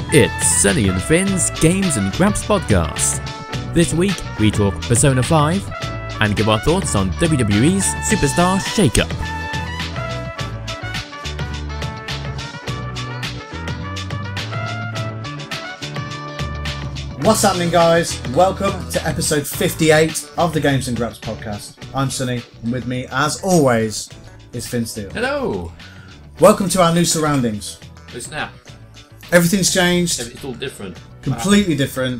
It's Sunny and Finn's Games and Graps podcast. This week we talk Persona 5 and give our thoughts on WWE's Superstar Shakeup. What's happening, guys? Welcome to episode 58 of the Games and Graps podcast. I'm Sunny, and with me, as always, is Finn Steele. Hello! Welcome to our new surroundings. Oh snap. Everything's changed. It's all different. Completely different.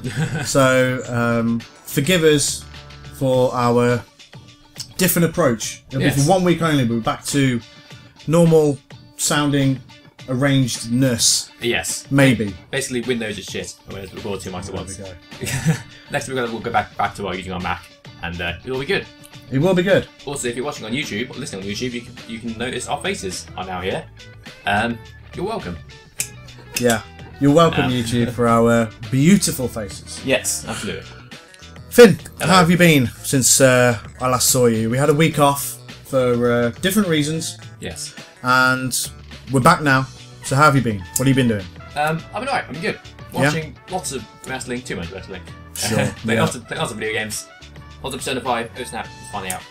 So, forgive us for our different approach. It'll be for 1 week only, but we're back to normal sounding arrangedness. Yes. Maybe. Basically, Windows is shit. I'm going to record 2 mics at once. There we go. Next week we'll go back to using our Mac, and it'll be good. It will be good. Also, if you're watching on YouTube or listening on YouTube, you can notice our faces are now here. You're welcome. Yeah. You're welcome, YouTube, for our beautiful faces. Yes, absolutely. Finn, how have you been since I last saw you? We had a week off for different reasons. Yes. And we're back now. So how have you been? What have you been doing? I've been alright. I've been good. Watching lots of wrestling, too much wrestling. Sure. Playing lots of video games. Lots of Persona 5. Oh snap! It's finally out.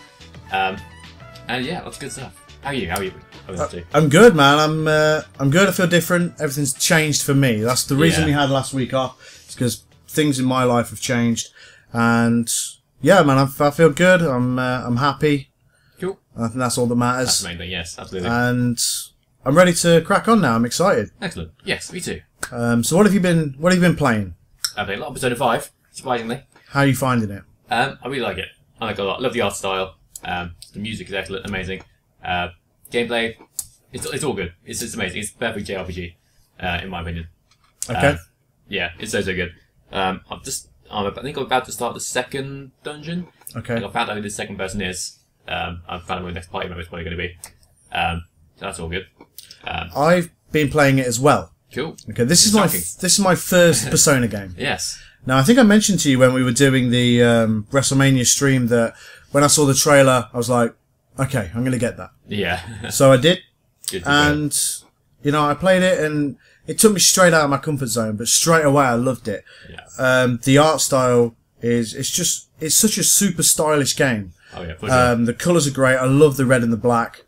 And yeah, lots of good stuff. How are you? How are you? I'm good, man. I'm good. I feel different. Everything's changed for me. That's the reason we had last week off. It's because things in my life have changed, and yeah, man, I feel good. I'm happy. Cool. I think that's all that matters. That's the main thing. Yes, absolutely. And I'm ready to crack on now. I'm excited. Excellent. Yes, me too. So what have you been playing? I've played a lot of Persona 5. Surprisingly. How are you finding it? I really like it. I like it a lot. Love the art style. The music is excellent, amazing. Gameplay, it's all good. It's amazing. It's perfect JRPG, in my opinion. Okay. Yeah, it's so good. I think I'm about to start the second dungeon. Okay. I found out who the second person is. I've found out who the next party member is probably going to be. So that's all good. I've been playing it as well. Cool. Okay, this is my first Persona game. Yes. Now, I think I mentioned to you when we were doing the Wrestlemania stream that when I saw the trailer, I was like, okay, I'm going to get that. Yeah. So I did. Good And, you know, I played it and it took me straight out of my comfort zone, but straight away I loved it. Yeah. The art style it's such a super stylish game. Oh, yeah. For sure. The colours are great. I love the red and the black.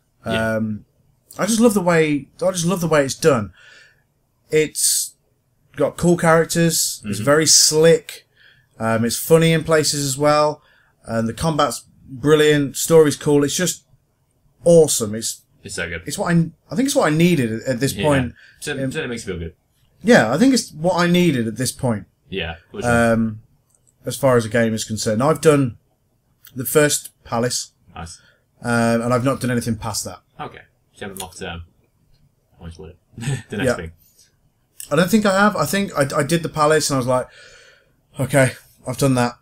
I just love the way it's done. It's got cool characters. Mm-hmm. It's very slick. It's funny in places as well. And the combat's brilliant. Story's cool. It's just awesome. It's so good. It's what I think it's what I needed at this point. So it makes you feel good. Yeah, I think it's what I needed at this point. Yeah. For sure. As far as the game is concerned, I've done the first palace. Nice. And I've not done anything past that. Okay. So you haven't locked the next thing. I don't think I have. I think I did the palace and I was like, okay, I've done that.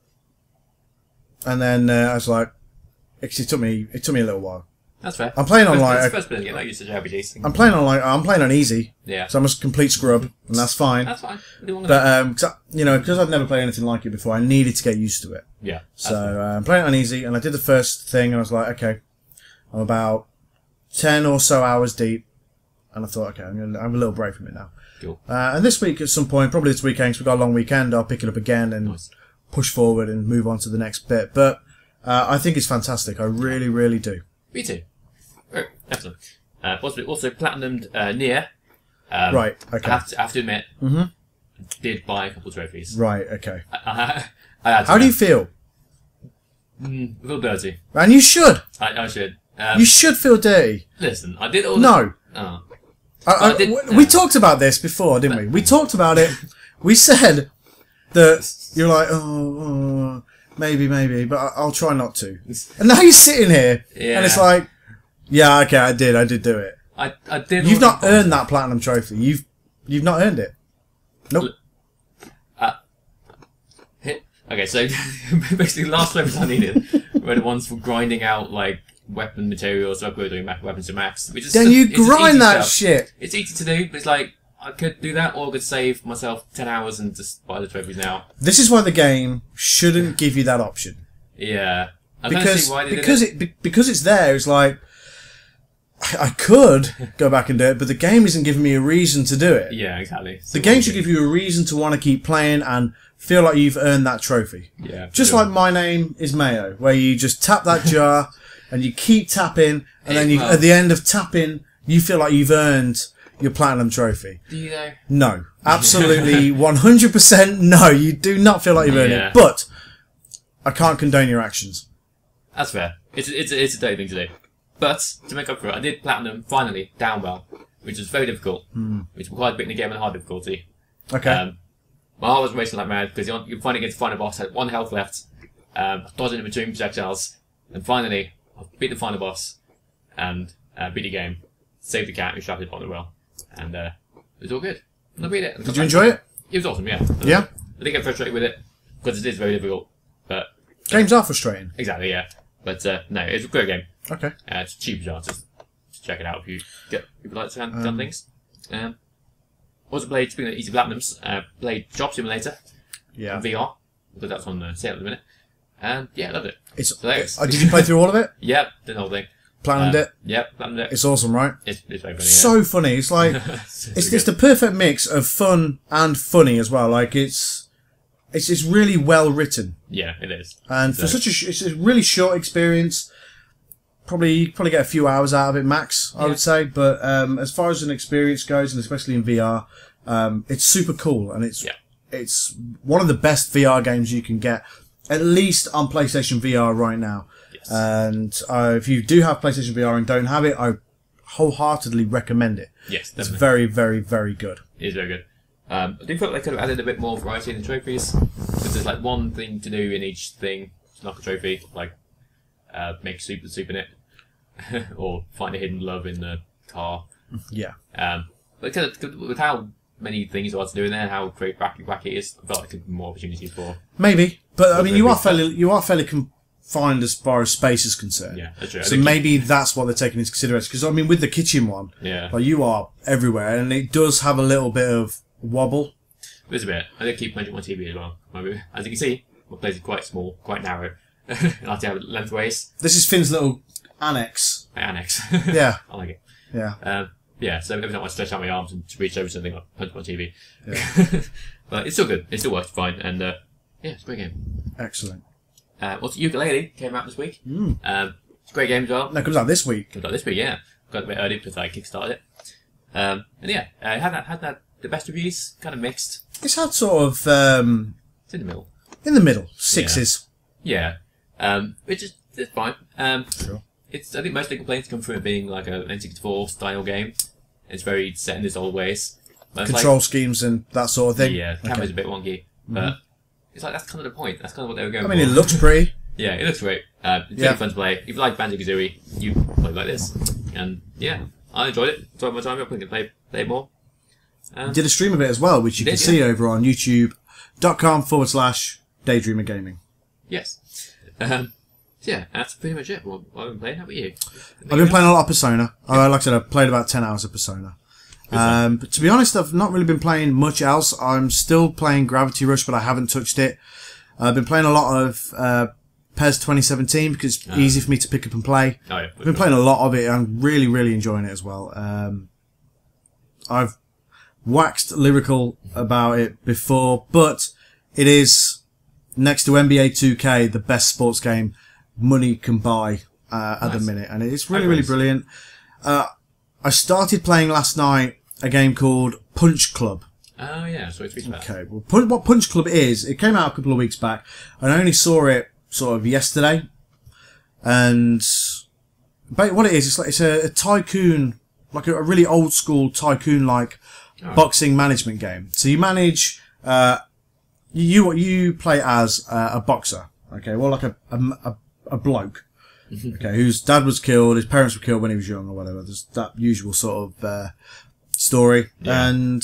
And then I was like, it took me a little while. That's fair. I'm playing on it's the first bit of the game, like you said, RPGs. I'm playing on easy. Yeah. So I'm a complete scrub, and that's fine. That's fine. But because I've never played anything like it before, I needed to get used to it. Yeah. So I'm playing on easy, and I did the first thing, and I was like, okay, I'm about 10 or so hours deep, and I thought, okay, I'm gonna have a little break from it now. Cool. And this week, at some point, probably this weekend, 'cause we've got a long weekend, I'll pick it up again and push forward and move on to the next bit. But I think it's fantastic. I really, really do. Me too. Oh, excellent. Also platinumed Nier. Right. Okay. I have to admit, did buy a couple of trophies. Right. Okay. I had to. How do you feel? A little dirty. And you should. I should. You should feel dirty. Listen, I did all. No. Oh. We talked about this before, didn't we? We talked about it. We said that you're like, oh, maybe, but I'll try not to. And now you're sitting here, and it's like, yeah, okay, I did do it. I did. You've not earned that platinum trophy. You've not earned it. Nope. Okay, so basically, the last trophies I needed were the ones for grinding out like weapon materials, upgrading weapons to max. Then you grind that shit. It's easy to do, but it's like I could do that, or I could save myself 10 hours and just buy the trophies now. This is why the game shouldn't give you that option. Yeah, because it's there. It's like I could go back and do it, but the game isn't giving me a reason to do it. Yeah, exactly. The game should give you a reason to want to keep playing and feel like you've earned that trophy. Yeah. Just like My Name is Mayo, where you just tap that jar and you keep tapping, and then you, at the end of tapping, you feel like you've earned your platinum trophy. Do you though? No. Absolutely 100% no. You do not feel like you've earned it. But I can't condone your actions. That's fair. It's a dirty thing to do. But, to make up for it, I did platinum, finally, Downwell, which was very difficult, which required beating the game on hard difficulty. Okay. My heart was racing like mad, because you finally get to final boss, had 1 health left, dodging in between projectiles, and finally, I beat the final boss, and beat the game, saved the cat who strapped it on the well, and it was all good. And I beat it. Did you enjoy it? It was awesome, yeah. Yeah? I did get frustrated with it, because it is very difficult, but... Games are frustrating. Exactly, yeah. But, no, it's a great game. Okay. It's cheap as well, just check it out if you like to kind things. Also played, speaking of easy platinums, played Job Simulator on VR, because that's on sale at the minute. And yeah, loved it. Did you play through all of it? Yep, did the whole thing. Platinumed it? Yep, platinumed it. It's awesome, right? It's very funny. So funny. It's like it's the perfect mix of fun and funny as well. Like it's really well written. Yeah, it is. And for it's a really short experience. Probably get a few hours out of it max, I would say. But as far as an experience goes, and especially in VR, it's super cool, and it's one of the best VR games you can get, at least on PlayStation VR right now. Yes. And if you do have PlayStation VR and don't have it, I wholeheartedly recommend it. Yes, definitely. It's very, very, very good. It is very good. I do feel like they could have added a bit more variety in the trophies, because there's like one thing to do in each thing to knock a trophy, like make soup in it. Or find a hidden love in the car. Yeah. But with how many things there are to do in there, how great wacky it is, I felt like there could be more opportunities for. Maybe, but I mean, you are fairly confined as far as space is concerned. Yeah, that's true. So maybe that's what they're taking into consideration. Because I mean, with the kitchen one, like you are everywhere, and it does have a little bit of wobble. There's a bit. I did keep managing my TV as well. As you can see, my place is quite small, quite narrow. I have to have it lengthways. This is Finn's little annex. Annex. Yeah. I like it. Yeah. Yeah, so every time I stretch out my arms and reach over something, I punch my TV. Yeah. But it's still good. It still works fine. And, yeah, it's a great game. Excellent. What's Ukulele came out this week. It's a great game as well. No, it comes out this week. Comes out this week, yeah. Got it a bit early because I kickstarted it. And yeah, had that the best reviews, kind of mixed. It's had sort of, it's in the middle. In the middle. 6s. Yeah. Which is, it's fine. Sure. I think most of the complaints come from it being like an N64 style game. It's very set in its old ways. Control schemes and that sort of thing. Yeah, the camera's a bit wonky, but it's like that's kind of the point. That's kind of what they were going for. I mean, it looks pretty. Yeah, it looks great. It's really fun to play. If you like Banjo-Kazooie, you play like this. And yeah, I enjoyed it. Enjoyed my time. I'm going to play it more. You did a stream of it as well, which you can see over on youtube.com/Daydreamer Gaming. Yes. Yeah, that's pretty much it. What I've been playing. How about you? I've been playing a lot of Persona. Like I said, I've played about 10 hours of Persona. But to be honest, I've not really been playing much else. I'm still playing Gravity Rush, but I haven't touched it. I've been playing a lot of PES 2017 because it's easy for me to pick up and play. Oh, yeah, I've been playing a lot of it, and I'm really, really enjoying it as well. I've waxed lyrical about it before, but it is, next to NBA 2K, the best sports game money can buy at the minute, and it's really, really brilliant. I started playing last night a game called Punch Club. Oh yeah, so it's about. Okay, well, what Punch Club is, it came out a couple of weeks back, and I only saw it sort of yesterday. And what it is, it's a tycoon, like a really old school tycoon-like boxing management game. So you manage, you play as a boxer. Okay, well, like a bloke. Okay, whose dad was killed, his parents were killed when he was young or whatever. There's that usual sort of story. Yeah. And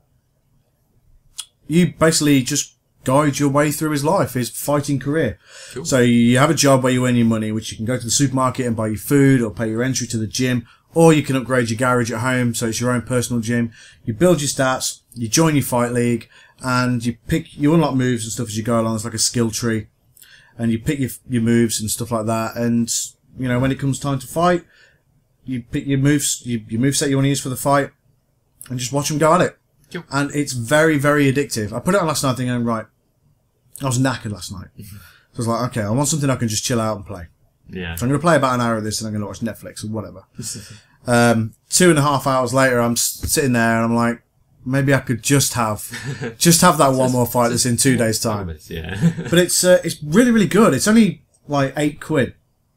you basically just guide your way through his life, his fighting career. Cool. So you have a job where you earn your money, which you can go to the supermarket and buy your food or pay your entry to the gym, or you can upgrade your garage at home, so it's your own personal gym. You build your stats, you join your fight league, and you unlock moves and stuff as you go along. It's like a skill tree. And you pick your moves and stuff like that. And, you know, when it comes time to fight, you pick your moves, your moveset you want to use for the fight, and just watch them go at it. Cool. And it's very, very addictive. I put it on last night thinking, right, I was knackered last night. So I was like, okay, I want something I can just chill out and play. Yeah. So I'm going to play about an hour of this and I'm going to watch Netflix or whatever. 2.5 hours later, I'm sitting there and I'm like, maybe I could just have that one more fight that's in 2 days' time. Yeah. But it's really, really good. It's only like £8.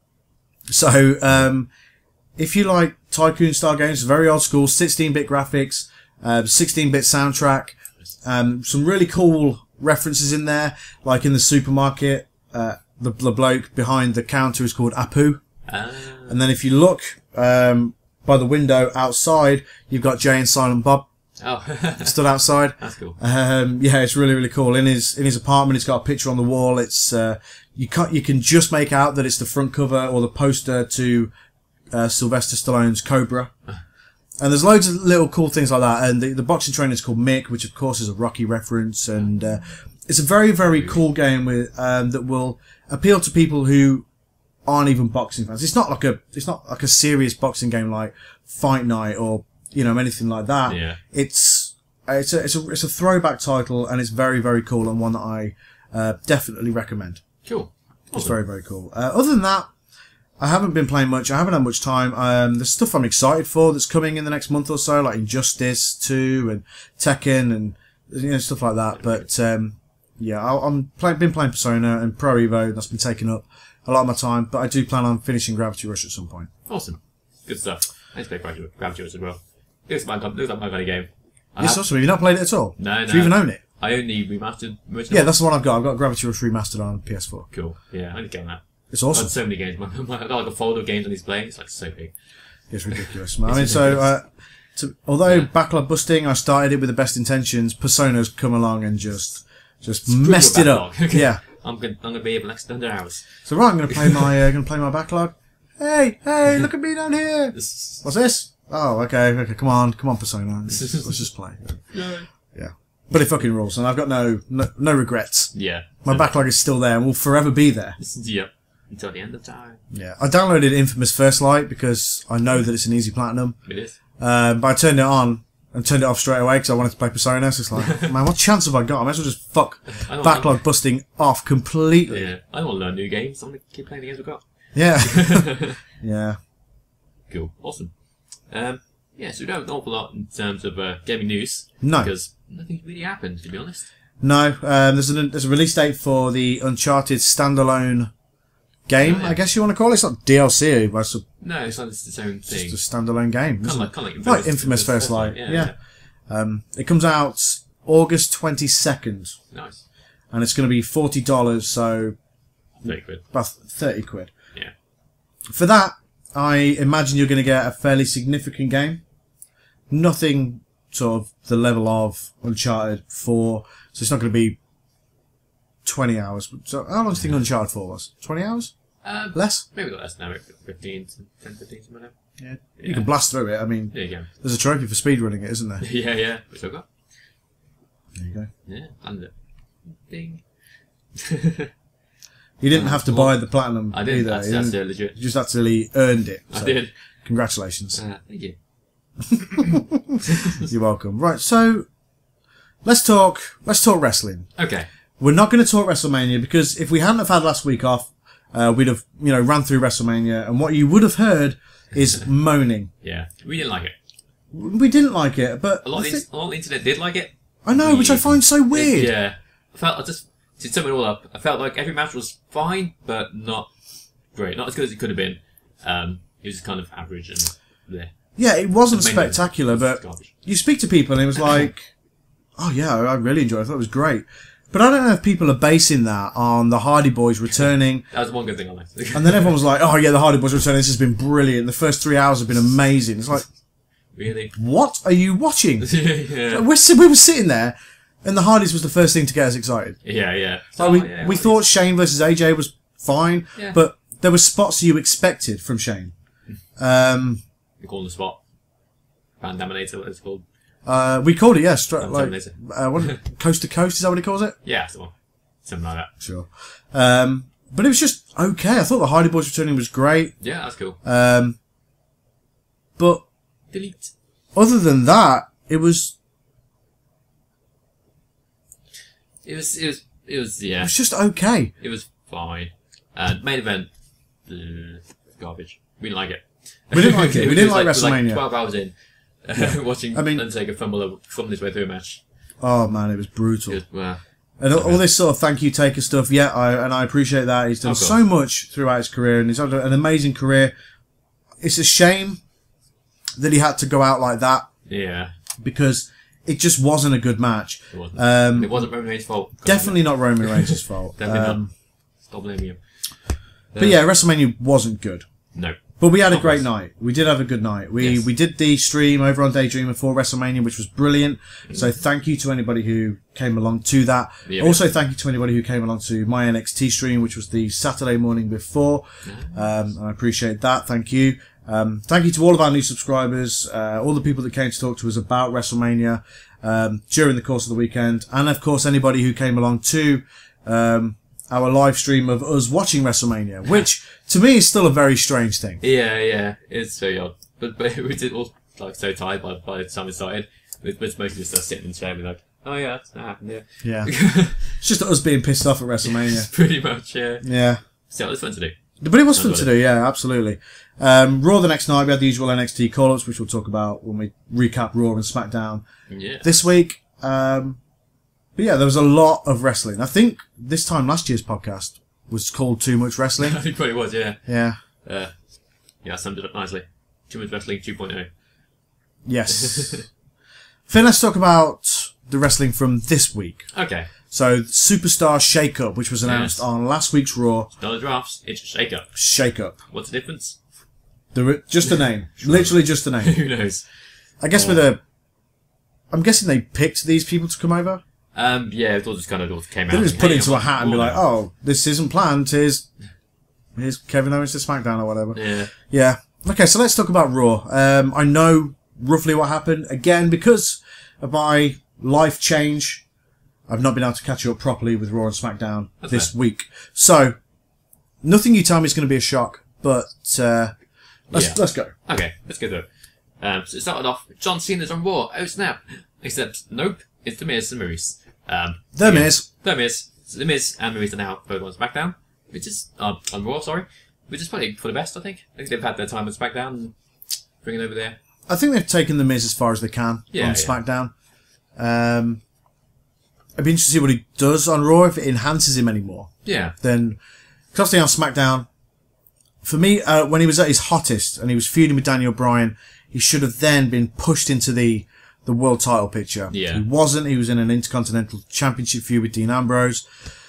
So, if you like Tycoon style games, very old school, 16-bit graphics, 16-bit soundtrack, some really cool references in there, like in the supermarket, the bloke behind the counter is called Apu. And then if you look, by the window outside, you've got Jay and Silent Bob. Oh. Stood outside. That's cool. Yeah, it's really, really cool. In his apartment, it's got a picture on the wall. It's, you can just make out that it's the front cover or the poster to, Sylvester Stallone's Cobra. And there's loads of little cool things like that. And the boxing trainer is called Mick, which of course is a Rocky reference. And, it's a very, very cool game with, that will appeal to people who aren't even boxing fans. It's not like a serious boxing game like Fight Night or, anything like that. Yeah. It's a throwback title and it's very, very cool and one that I, definitely recommend. Cool. Awesome. It's very, very cool. Other than that, I haven't been playing much. I haven't had much time. There's stuff I'm excited for that's coming in the next month or so, like Injustice 2 and Tekken and, stuff like that. But, yeah, been playing Persona and Pro Evo. That's been taking up a lot of my time, but I do plan on finishing Gravity Rush at some point. Awesome. Good stuff. I need to play Gravity Rush as well. Looks like my kind of game. It's awesome. Have you not played it at all? No. Do you even own it? I only remastered original. Yeah, that's the one I've got. I've got Gravity Rush remastered on PS4. Cool. Yeah, I need to get on that. It's I've awesome. got so many games. I've got like a folder of games on his playing. It's like so big. It's ridiculous. I mean, so, although backlog busting, I started it with the best intentions, Persona's come along and just messed it up. Yeah. I'm gonna be here for the next 100 hours. So right, I'm gonna play my backlog. Hey, look at me down here. What's this? Oh, okay, come on, Persona. Let's just play. Yeah. But it fucking rules, and I've got no regrets. Yeah. My backlog is still there and will forever be there. Yep. Until the end of time. Yeah. I downloaded Infamous First Light because I know that it's an easy platinum. It is. But I turned it on and turned it off straight away because I wanted to play Persona. So it's like, man, what chance have I got? I might as well just fuck backlog busting off completely. Yeah. I don't want to learn new games. I'm going to keep playing the games we've got. Yeah. Yeah. Cool. Awesome. Yeah, so we don't have an awful lot in terms of gaming news. No. Because nothing's really happened, to be honest. No. There's a release date for the Uncharted standalone game, I guess you want to call it. It's not DLC, but it's no, it's not its own thing. just a standalone game. Kind of like Infamous First Light. Yeah. It comes out August 22nd. Nice. And it's going to be $40, so £30. about 30 quid. Yeah. For that, I imagine you're going to get a fairly significant game. Nothing sort of the level of Uncharted 4, so it's not going to be 20 hours. So how long do you think Uncharted 4 was? 20 hours? Less? Maybe not less now, 15, 10, 15, something like that. Yeah. You can blast through it. I mean, there you go. There's a trophy for speedrunning it, isn't there? Yeah. We still got. There you go. Yeah, and it. Ding. You didn't have to buy the platinum I didn't. either. That's legit. You just actually earned it. So I did. Congratulations. Thank you. You're welcome. Right, so let's talk wrestling. Okay. We're not going to talk WrestleMania because if we hadn't have had last week off, we'd have ran through WrestleMania, and what you would have heard is moaning. Yeah, we didn't like it. We didn't like it, but a lot of the internet did like it. I know, which I find so weird. Yeah, I just to sum it all up, I felt like every match was fine, but not great, not as good as it could have been. It was kind of average and there. Yeah, it wasn't spectacular, but you speak to people and it was like, oh yeah, I really enjoyed it. I thought it was great. But I don't know if people are basing that on the Hardy Boys returning. That was one good thing I liked. And then everyone was like, oh yeah, the Hardy Boys returning, this has been brilliant. The first 3 hours have been amazing. It's like, really? What are you watching? Yeah. We were sitting there and the Hardys was the first thing to get us excited. Yeah. Like we thought Shane versus AJ was fine, but there were spots you expected from Shane. We call the spot Van Daminator, what it's called. We called it, yeah, what, Coast to Coast, is that what he calls it? Yeah, that's the one. Something like that. Sure. But it was just okay. I thought the Hardy Boys returning was great. Yeah, that's cool. But delete. Other than that, it was yeah. It was just okay. It was fine. Main event, garbage. We didn't like it. We didn't like it. We didn't like WrestleMania. Like 12 hours in, watching Undertaker fumble his way through a match. Oh man, it was brutal. Well, and all this sort of thank you Taker stuff, I appreciate that. He's done so much throughout his career, and he's had an amazing career. It's a shame that he had to go out like that. Yeah. Because it just wasn't a good match. It wasn't. It wasn't Roman Reigns' fault. Definitely not Roman Reigns' fault. Definitely not. Stop blaming him. But yeah, WrestleMania wasn't good. No. But we had a great night. We did have a good night. We did the stream over on Daydreamer for WrestleMania, which was brilliant. So thank you to anybody who came along to that. Yeah, also, thank you to anybody who came along to my NXT stream, which was the Saturday morning before. And I appreciate that. Thank you. Thank you to all of our new subscribers, all the people that came to talk to us about WrestleMania during the course of the weekend, and of course anybody who came along to our live stream of us watching WrestleMania, which to me is still a very strange thing. Yeah, it's very odd. But we did all like so tired by the time it started. We're mostly just sitting in the chair and be like, oh yeah, that's not happened. Yeah. It's just us being pissed off at WrestleMania. Pretty much, yeah. Yeah. So it was fun to do. But it was fun to do, yeah, absolutely. Raw the next night, we had the usual NXT call-ups, which we'll talk about when we recap Raw and SmackDown this week. But yeah, there was a lot of wrestling. I think this time last year's podcast was called Too Much Wrestling. I think probably was, yeah. Yeah. Yeah, summed it up nicely. Too Much Wrestling 2.0. Yes. Then let's talk about the wrestling from this week. Okay. So, Superstar Shakeup, which was announced on last week's Raw. It's not a Drafts, it's a Shakeup. Shakeup. What's the difference? Just the name. Literally just the name. Who knows? I guess I'm guessing they picked these people to come over. Yeah, it all just kind of came out. They just put it into a hat and be like, oh, this isn't planned, here's Kevin Owens to SmackDown or whatever. Yeah. Yeah. Okay, so let's talk about Raw. I know roughly what happened. Again, because of my life change, I've not been able to catch up properly with Raw and SmackDown this week. So, nothing you tell me is going to be a shock, but let's go. Okay, let's go through it. So it started off, John Cena's on Raw. Oh snap. Except, nope, it's The Miz and Maurice. The Miz. So The Miz and Maurice are now both on SmackDown, which is, on Raw, sorry. Which is probably for the best, I think. I think they've had their time on SmackDown and bring it over there. I think they've taken The Miz as far as they can on SmackDown. I'd be interested to see what he does on Raw, if it enhances him anymore. Yeah. Then, because on SmackDown, for me, when he was at his hottest and he was feuding with Daniel Bryan, he should have then been pushed into the world title picture. Yeah. He wasn't. He was in an Intercontinental Championship feud with Dean Ambrose.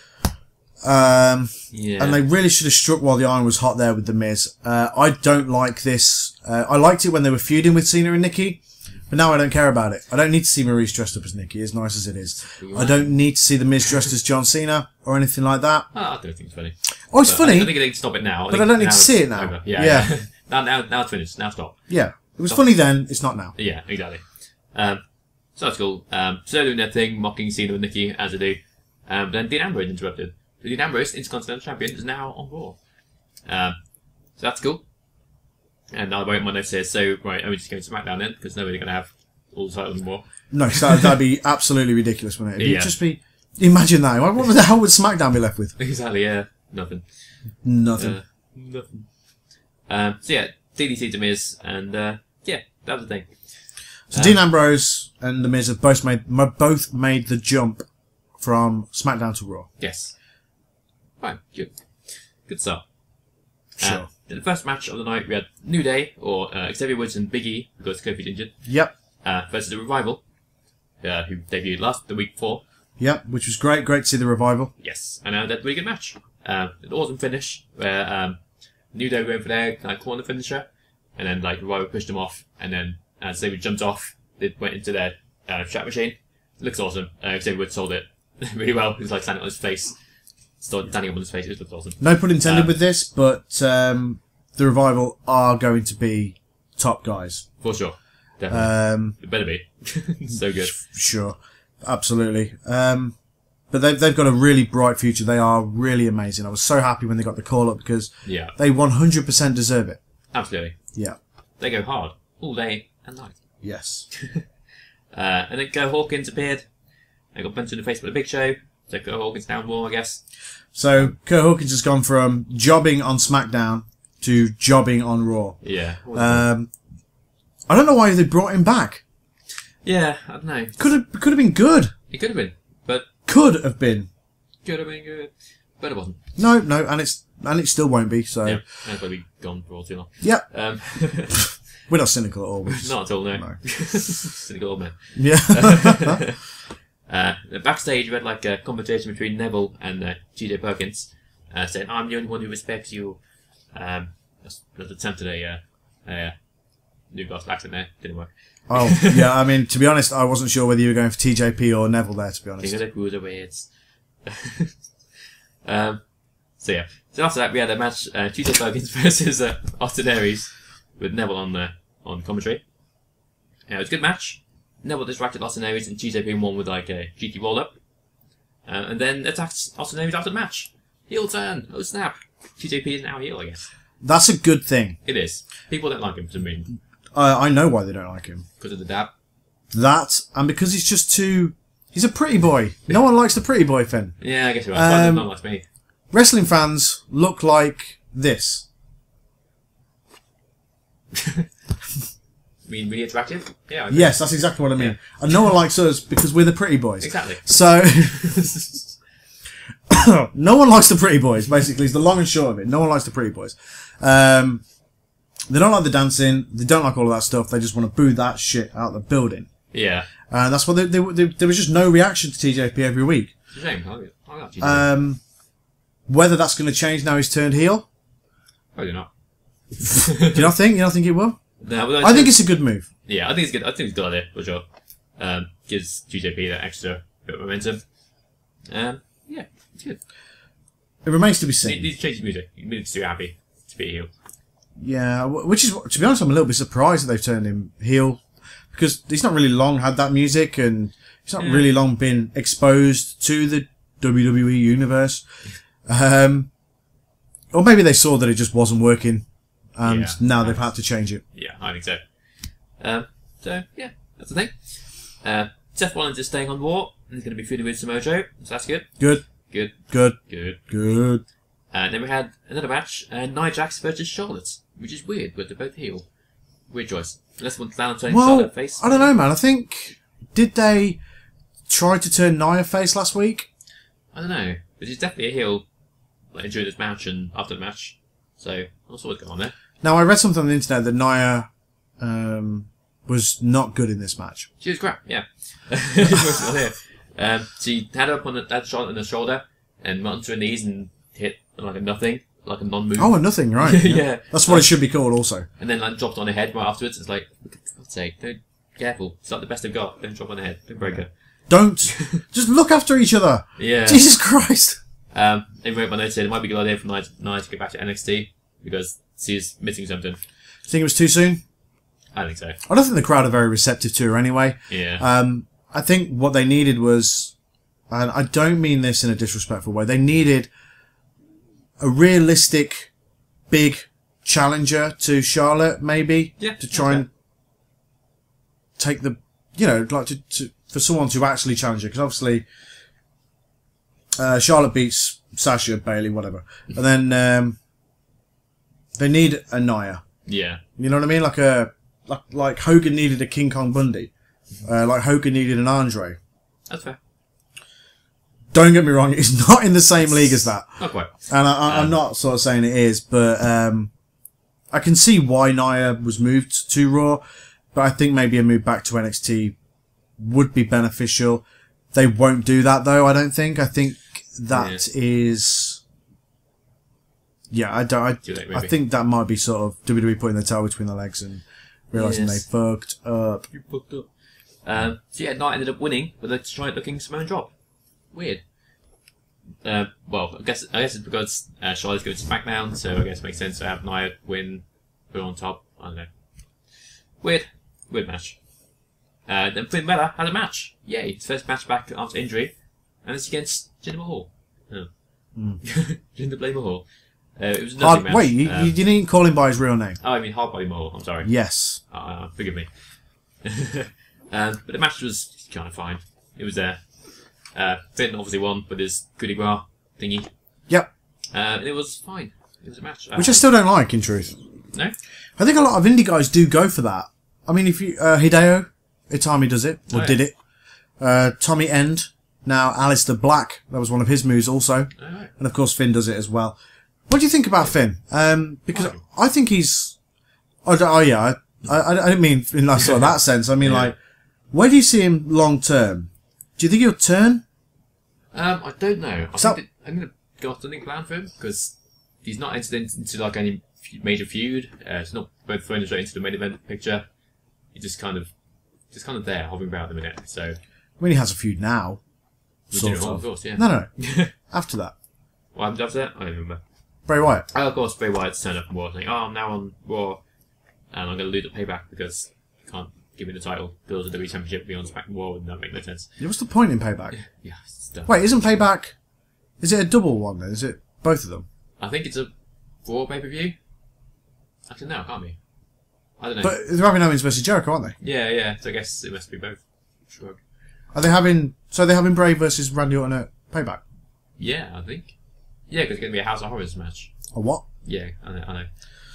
And they really should have struck while the iron was hot there with The Miz. I don't like this. I liked it when they were feuding with Cena and Nikki, but now I don't care about it. I don't need to see Maurice dressed up as Nikki, as nice as it is. I don't need to see The Miz dressed as John Cena or anything like that. I don't think it's funny. Oh, it's funny. I don't think they can stop it now. But I don't need to see it now. Yeah. now it's finished. Now stop. Yeah. It was funny then, it's not now. Yeah, exactly. So that's cool. So they're doing their thing, mocking Cena and Nikki, as they do. Then Dean Ambrose interrupted. So Dean Ambrose, Intercontinental Champion, is now on Raw. So that's cool. And I wrote my notes here, so, right, Owens is going to SmackDown then, because nobody's going to have all the titles anymore. No, so that'd be absolutely ridiculous, wouldn't it? It'd just be... Imagine that. What the hell would SmackDown be left with? Exactly, yeah. Nothing. Nothing. So yeah, DDT to Miz, and yeah, that was the thing. So Dean Ambrose and The Miz have both made the jump from SmackDown to Raw. Yes. Fine, good stuff. Sure. In the first match of the night, we had New Day, or Xavier Woods and Big E, because Kofi's injured. Yep. Versus the Revival, who debuted the week before. Yep, which was great. Great to see the Revival. Yes, and they had a really good match. An awesome finish, where New Day went over there, corner finisher, and then Revival pushed them off, and then as they jumped off, they went into their trap machine. It looks awesome. Xavier Woods sold it really well. He was standing on his face. Standing up on his face, it looks awesome. No pun intended with this, but the Revival are going to be top guys. For sure. Definitely. It better be. So good. Sure. Absolutely. But they've got a really bright future. They are really amazing. I was so happy when they got the call up because they 100% deserve it. Absolutely. Yeah. They go hard all day and night. Yes. And then Go Hawkins appeared. And got punched in the face by the Big Show. So Go Hawkins down Raw, I guess. So Kurt Hawkins has gone from jobbing on SmackDown to jobbing on Raw. Yeah. I don't know why they brought him back. Yeah, I don't know. Could have been good. It could have been, but Could have been. could have been good, but it wasn't. No, and it still won't be. So Yeah, and it's probably gone for all too long. yeah, Um, we're not cynical at all. We're just- not at all, no. No. Cynical old man. Yeah. Backstage, we had like a conversation between Neville and TJ Perkins, saying, "I'm the only one who respects you." That's attempted a new gospel accent there. Didn't work. Oh, yeah, I mean, to be honest, I wasn't sure whether you were going for TJP or Neville there, to be honest. King of the Cruiserweights. So after that, we had a match, TJ Perkins versus Austin Aries with Neville on commentary. It was a good match. Neville distracted Austin Aries and TJP won with like a cheeky roll-up. And then attacked Austin Aries after the match. Heel turn. Oh snap. TJP is now heel, I guess. That's a good thing. It is. People don't like him for some reason. I know why they don't like him. Because of the dab. That, and because he's just too... He's a pretty boy. No one likes the pretty boy, Finn. Yeah, I guess you're right. No one likes me. Wrestling fans look like this. I mean, really attractive? Yeah. Yes, that's exactly what I mean. Yeah. And no one likes us because we're the pretty boys. Exactly. So... no one likes the pretty boys, basically, is the long and short of it. No one likes the pretty boys. They don't like the dancing. They don't like all of that stuff. They just want to boo that shit out of the building. Yeah. And that's why there was just no reaction to TJP every week. It's a shame. I got TJP. Whether that's going to change now he's turned heel, Probably not. do you not think? You don't think it will? No, but I think it's a good move. Yeah, I think it's good. I think it's a good idea for sure. Gives TJP that extra bit of momentum. Yeah, it's good. It remains to be seen. He needs to change his music. He needs to be happy to be a heel. Yeah, which is, to be honest, I'm a little bit surprised that they've turned him heel because he's not really long had that music and he's not really long been exposed to the WWE universe. Or maybe they saw that it just wasn't working and now they've had to change it. Yeah, I think so. So yeah, that's the thing. Seth Rollins is staying on Raw and he's going to be feuding with Samoa Joe, so that's good. Good. Good. Good. Good. Good. And then we had another match, Nia Jax versus Charlotte, which is weird, but they're both heel. Weird choice. Unless one plan on turning Charlotte face. I don't know, man. I think... Did they try to turn Nia face last week? I don't know. But she's definitely a heel like, during this match and after the match. So, I'm sure what's going on there. Now, I read something on the internet that Nia was not good in this match. She was crap, yeah. She had her up on that shot on the shoulder and went onto her knees and hit like a nothing, like a non-move. Oh, a nothing, right. Yeah. That's what it should be called also. And then like dropped on her head right afterwards. It's like, for God's sake, don't, careful. It's like the best they've got. Don't drop on her head. Don't break her. Don't. Just look after each other. Yeah. Jesus Christ. Anyway, my notes said it might be a good idea for Nia to get back to NXT because she's missing something. Think it was too soon? I think so. I don't think the crowd are very receptive to her anyway. Yeah. I think what they needed was, and I don't mean this in a disrespectful way, they needed a realistic, big challenger to Charlotte, maybe. Yeah. To try and take the, you know, like to for someone to actually challenge her. Because obviously, Charlotte beats Sasha, Bayley, whatever. And then, they need a Nia. Yeah. You know what I mean? Like Hogan needed a King Kong Bundy. Like Hogan needed an Andre. That's fair. Don't get me wrong, it's not in the same league as that. Not quite. And I'm not sort of saying it is, but I can see why Nia was moved to Raw, but I think maybe a move back to NXT would be beneficial. They won't do that though, I don't think. I think that is... Yeah, I think that might be sort of WWE putting their tail between their legs and realising they fucked up. You fucked up. So yeah, Nia ended up winning with a giant-looking Samoan drop. Weird. Well, I guess it's because Charlotte's going to SmackDown, so I guess it makes sense to have Nia win, put her on top. I don't know. Weird match. Then Finn Balor had a match. Yay! His first match back after injury, and it's against Jinder Mahal. Oh. Jinder Mahal. It was a lovely match. Wait, you didn't call him by his real name? Oh, I mean Hardbody Mole. I'm sorry. Yes. Forgive me. But the match was kind of fine. It was there. Finn obviously won with his coup de grace thingy. Yep. And it was fine. It was a match. Which I still don't like, in truth. No? I think a lot of indie guys do go for that. I mean, if you Hideo Itami does it, or did it. Tommy End. Now, Alistair Black, that was one of his moves also. Right. And of course, Finn does it as well. What do you think about Finn? Because I think he's... Oh yeah, I didn't mean in that sort of that sense. I mean, like, where do you see him long term? Do you think he'll turn? I don't know. I'm going to got something planned for him, because he's not entered into like any major feud. He's not both thrown straight into the main event picture. He's just kind of there, hovering about at the minute. So, I mean, he has a feud now. Of course, yeah. No. After that. What happened after that? I don't remember. Bray Wyatt. Oh, of course, Bray Wyatt's turned up on Raw saying, I'm now on Raw, and I'm going to lose at Payback because you can't give me the title. Build the WWE Championship, be on SmackDown Raw, and that make no sense. Yeah, what's the point in Payback? Yeah, stuff. Wait, isn't Payback... Is it a double one then? Is it both of them? I think it's a Raw pay-per-view. Actually, no, it can't be. I don't know. But they're having Owens versus Jericho, aren't they? Yeah, so I guess it must be both. Shrug. Are they having... So they're having Bray versus Randy Orton at Payback? Yeah, I think. Yeah, because it's going to be a House of Horrors match. A what? Yeah, I know.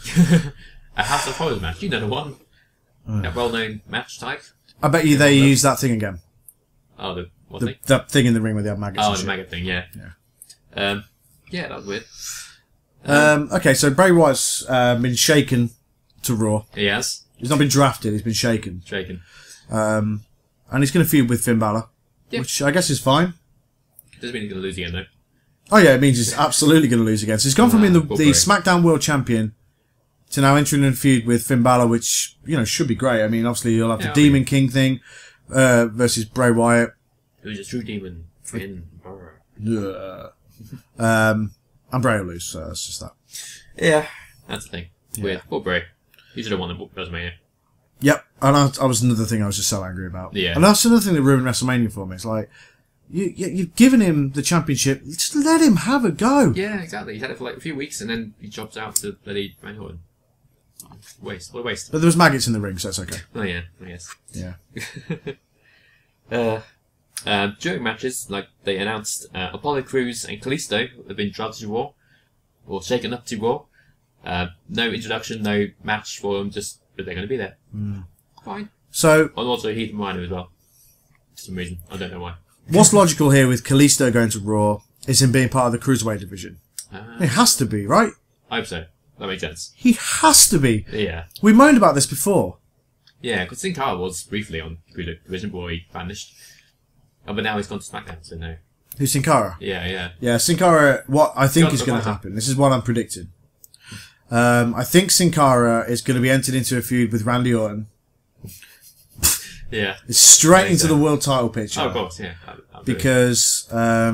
A House of Horrors match. You know the one. That well-known match type. I bet you they use that thing again. Oh, what thing? That thing in the ring where they have maggots. Oh, and the shit. maggot thing, yeah. Yeah, that was weird. Okay, so Bray Wyatt's been shaken to Raw. He has. He's not been drafted, he's been shaken. And he's going to feud with Finn Balor. Yep. Which I guess is fine. Doesn't mean he's going to lose again, though. Oh yeah, it means he's absolutely going to lose again. So he's gone from being the SmackDown World Champion to now entering in a feud with Finn Balor, which, should be great. I mean, obviously you'll have the Demon King thing versus Bray Wyatt. Who's a true demon? Finn Balor. And Bray will lose, so that's just that. Yeah, that's the thing. It's weird. Poor Bray. He should have won the WrestleMania. Yep, and that was another thing I was just so angry about. Yeah. And that's another thing that ruined WrestleMania for me. It's like, you've given him the championship, just let him have a go. Yeah, exactly. He's had it for like a few weeks and then he drops out to bloody Randy Orton. Waste. What a waste. But there was maggots in the ring, so it's okay. Oh yeah, I guess. Yeah. During matches, like they announced, Apollo Crews and Kalisto have been drugged to Raw, or shaken up to Raw. No introduction, no match for them, just that they're going to be there. Fine. So, and also Heath and Rhino as well. For some reason. I don't know why. What's logical here with Kalisto going to Raw is him being part of the Cruiserweight division. It has to be, right? I hope so. That makes sense. He has to be. Yeah. We moaned about this before. Yeah, because Sin Cara was briefly on Cruiserweight division before he vanished. Oh, but now he's gone to SmackDown, so no. Who's Sin Cara? Yeah. Yeah, Sin Cara, what I think is going to happen, this is what I'm predicting. I think Sin Cara is going to be entered into a feud with Randy Orton. Yeah. It's straight into the world title picture. Oh, of course, yeah. Because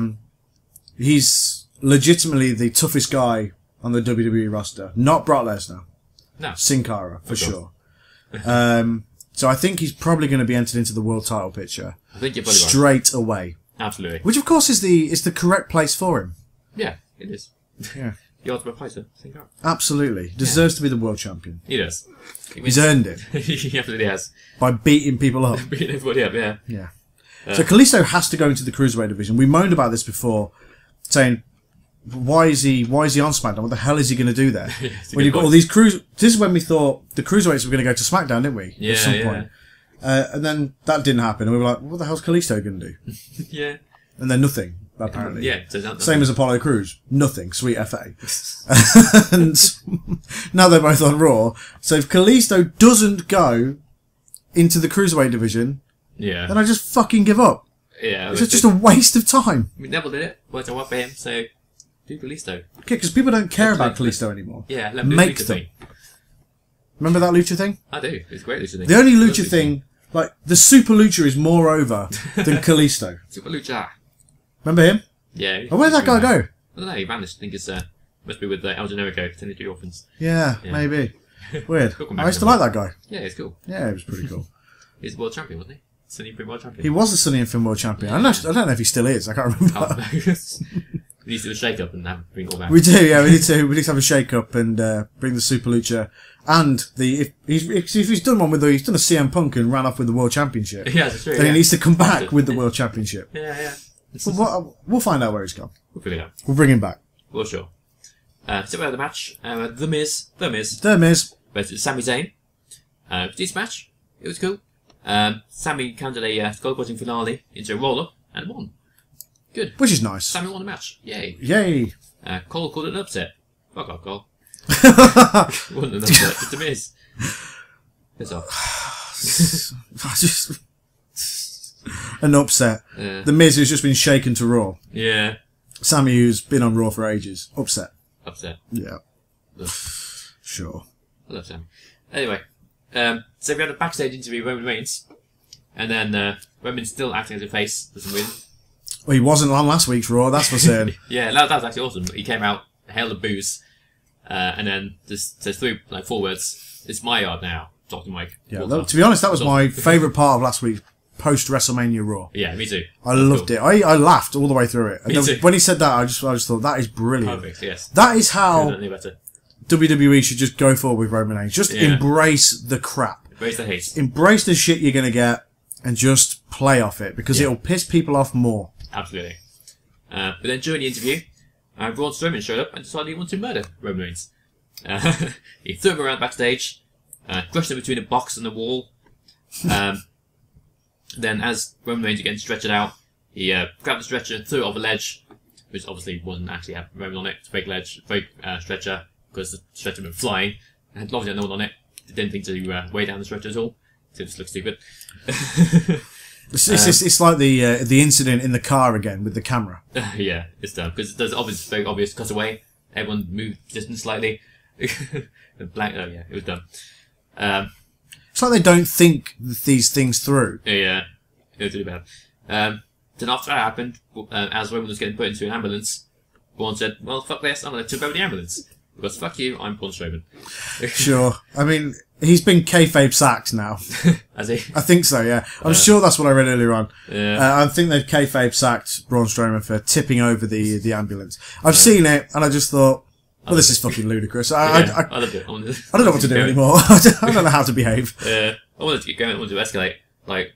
he's legitimately the toughest guy on the WWE roster. Not Brock Lesnar. No. Sin Cara, for sure. So I think he's probably going to be entered into the world title picture. I think you're probably straight away. Absolutely. Which, of course, is the correct place for him. Yeah, it is. Yeah. The ultimate fighter, Sin Cara. Absolutely. Deserves to be the world champion. He does. He's earned it. He absolutely has. By beating people up. Beating everybody up, yeah. Yeah. So Kalisto has to go into the Cruiserweight division. We moaned about this before, saying, why is he on SmackDown? What the hell is he going to do there? When you've got all these This is when we thought the Cruiserweights were going to go to SmackDown, didn't we? Yeah, at some point. And then that didn't happen. And we were like, what the hell's Kalisto going to do? Yeah. And then nothing, apparently. Yeah. Same as Apollo Crews. Nothing. Sweet FA. And now they're both on Raw. So if Kalisto doesn't go into the Cruiserweight division, then I just fucking give up. Yeah. It's just a waste of time. We never did it. Worked out for him, so do Kalisto. Okay, because people don't care about Kalisto anymore. Yeah, let him make do them. thing. Remember that Lucha thing? I do. It's a great Lucha thing. The only Lucha thing, like, the Super Lucha is more over than Kalisto. Super Lucha. Remember him? Yeah. Oh, where'd that guy go? I don't know, he vanished. I think it's, must be with El Generico, pretending to be orphans. Yeah, maybe. Weird. I used to like that guy. Yeah, he's cool. Yeah, he was pretty cool. He's the world champion, wasn't he? Sonny Finn world champion. He was the Sonny and Finn world champion. I don't know if he still is. I can't remember. We need to do a shake-up and bring it all back. We do, yeah. We need to have a shake-up and bring the Super Lucha and if he's done one he's done a CM Punk and ran off with the World Championship. Yeah, that's true. Then he needs to come back with the World Championship. Yeah. We'll find out where he's gone. We'll figure it out. We'll bring him back. Well, sure. So we had the match. The Miz versus Sami Zayn. This match, it was cool. Sami counted a skull-crushing finale into a roll-up and won. Good. Which is nice. Sami won the match. Yay. Yay. Cole called it an upset. Fuck off, Cole. It wasn't an upset. It's a Miz. Piss off. An upset. Yeah. The Miz who's just been shaken to Raw. Yeah. Sami who's been on Raw for ages. Upset. Yeah. Ugh. Sure. I love Sami. Anyway, so we had a backstage interview with Roman Reigns, and then Roman's still acting as a face, doesn't win. Well, he wasn't on last week's Raw, that's for certain. Yeah, that was actually awesome. He came out, hailed the booze, and then just says through like 4 words, "It's my yard now." Talking Mike. Yeah, to be honest, that was my favourite part of last week's post WrestleMania Raw. Yeah, me too. I loved it. I laughed all the way through it. Me too. When he said that, I just thought that is brilliant. Perfect. Yes. That is how Better. WWE should just go forward with Roman Reigns. Just embrace the crap. Embrace the hate. Embrace the shit you're going to get and just play off it because it'll piss people off more. Absolutely. But then during the interview, Braun Strowman showed up and decided he wanted to murder Roman Reigns. He threw him around backstage, crushed him between a box and the wall. Then as Roman Reigns again stretched out, he grabbed the stretcher and threw it off a ledge, which obviously wasn't actually have Roman on it. It's a fake ledge, fake stretcher, because the stretcher had been flying. And obviously had no one on it. Didn't think to weigh down the stretcher at all. So it just looked stupid. It's like the incident in the car again with the camera. Yeah, it's done. Because there's very obvious cutaway. Everyone moved distance slightly. Blank. Oh yeah, it was done. It's like they don't think these things through. Yeah, it was really bad. Then after that happened, as Roman was getting put into an ambulance, Braun said, "Well, fuck this, I'm going to tip over the ambulance. Because fuck you, I'm Braun Strowman." Sure. I mean, he's been kayfabe sacked now. Has he? I think so, yeah. I'm sure that's what I read earlier on. Yeah. I think they've kayfabe sacked Braun Strowman for tipping over the ambulance. I've seen it, and I just thought, well, this is fucking ludicrous. I don't know what to do anymore. I don't know how to behave. I wanted to get going. I wanted to escalate. Like,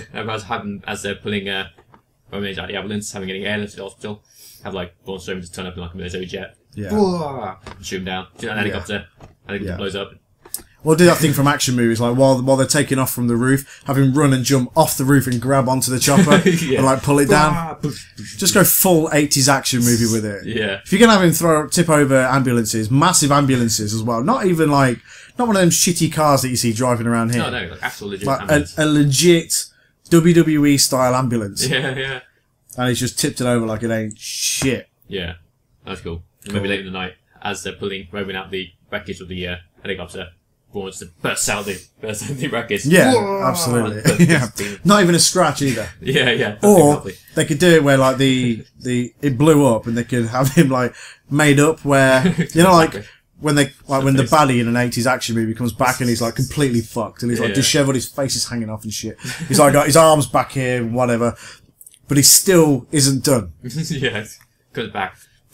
as they're pulling Roman Reigns out of the ambulance, having getting airlifted to the hospital, have like Braun Strowman just turn up in like a military jet. Yeah. Shoot him down. Shoot an helicopter. Helicopter blows up. Well, do that thing from action movies, like while they're taking off from the roof, have him run and jump off the roof and grab onto the chopper and like pull it down. Just go full 80s action movie with it. Yeah. If you're gonna have him tip over ambulances, massive ambulances as well, not one of them shitty cars that you see driving around here. No, like actual legit ambulance. A legit WWE style ambulance. Yeah. And he's just tipped it over like it ain't shit. Yeah, that's cool. Maybe late in the night, as they're pulling Roman out the wreckage of the helicopter, Braun just bursts out the wreckage. Yeah, absolutely. Yeah. Not even a scratch either. Yeah. Or they could do it where like it blew up and they could have him like made up where like when the baddie in an 80s action movie comes back and he's like completely fucked and he's like dishevelled, his face is hanging off and shit. He's like got his arms back here and whatever, but he still isn't done. Yeah, comes back.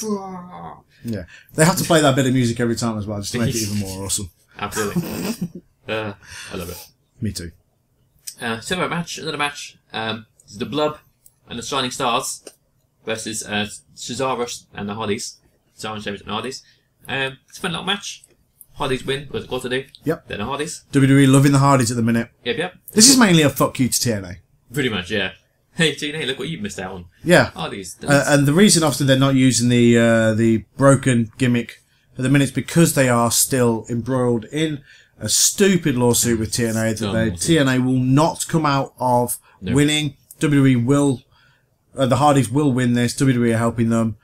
Yeah, they have to play that bit of music every time as well, just to make it even more awesome. Absolutely. I love it. Me too. So another match. It's the Blub and the Shining Stars versus Cesaro and the Hardys. Cesaro and Sheamus and the Hardys. It's a fun little match. Hardys win because of course they do. Yep. They're the Hardys. WWE loving the Hardys at the minute. Yep. This is mainly a fuck you to TNA. Pretty much, yeah. Hey TNA, look what you missed out on. Yeah. Hardys. And the reason obviously they're not using the broken gimmick at the minute is because they are still embroiled in a stupid lawsuit with TNA that TNA will not come out of winning. WWE will, the Hardys will win this. WWE are helping them.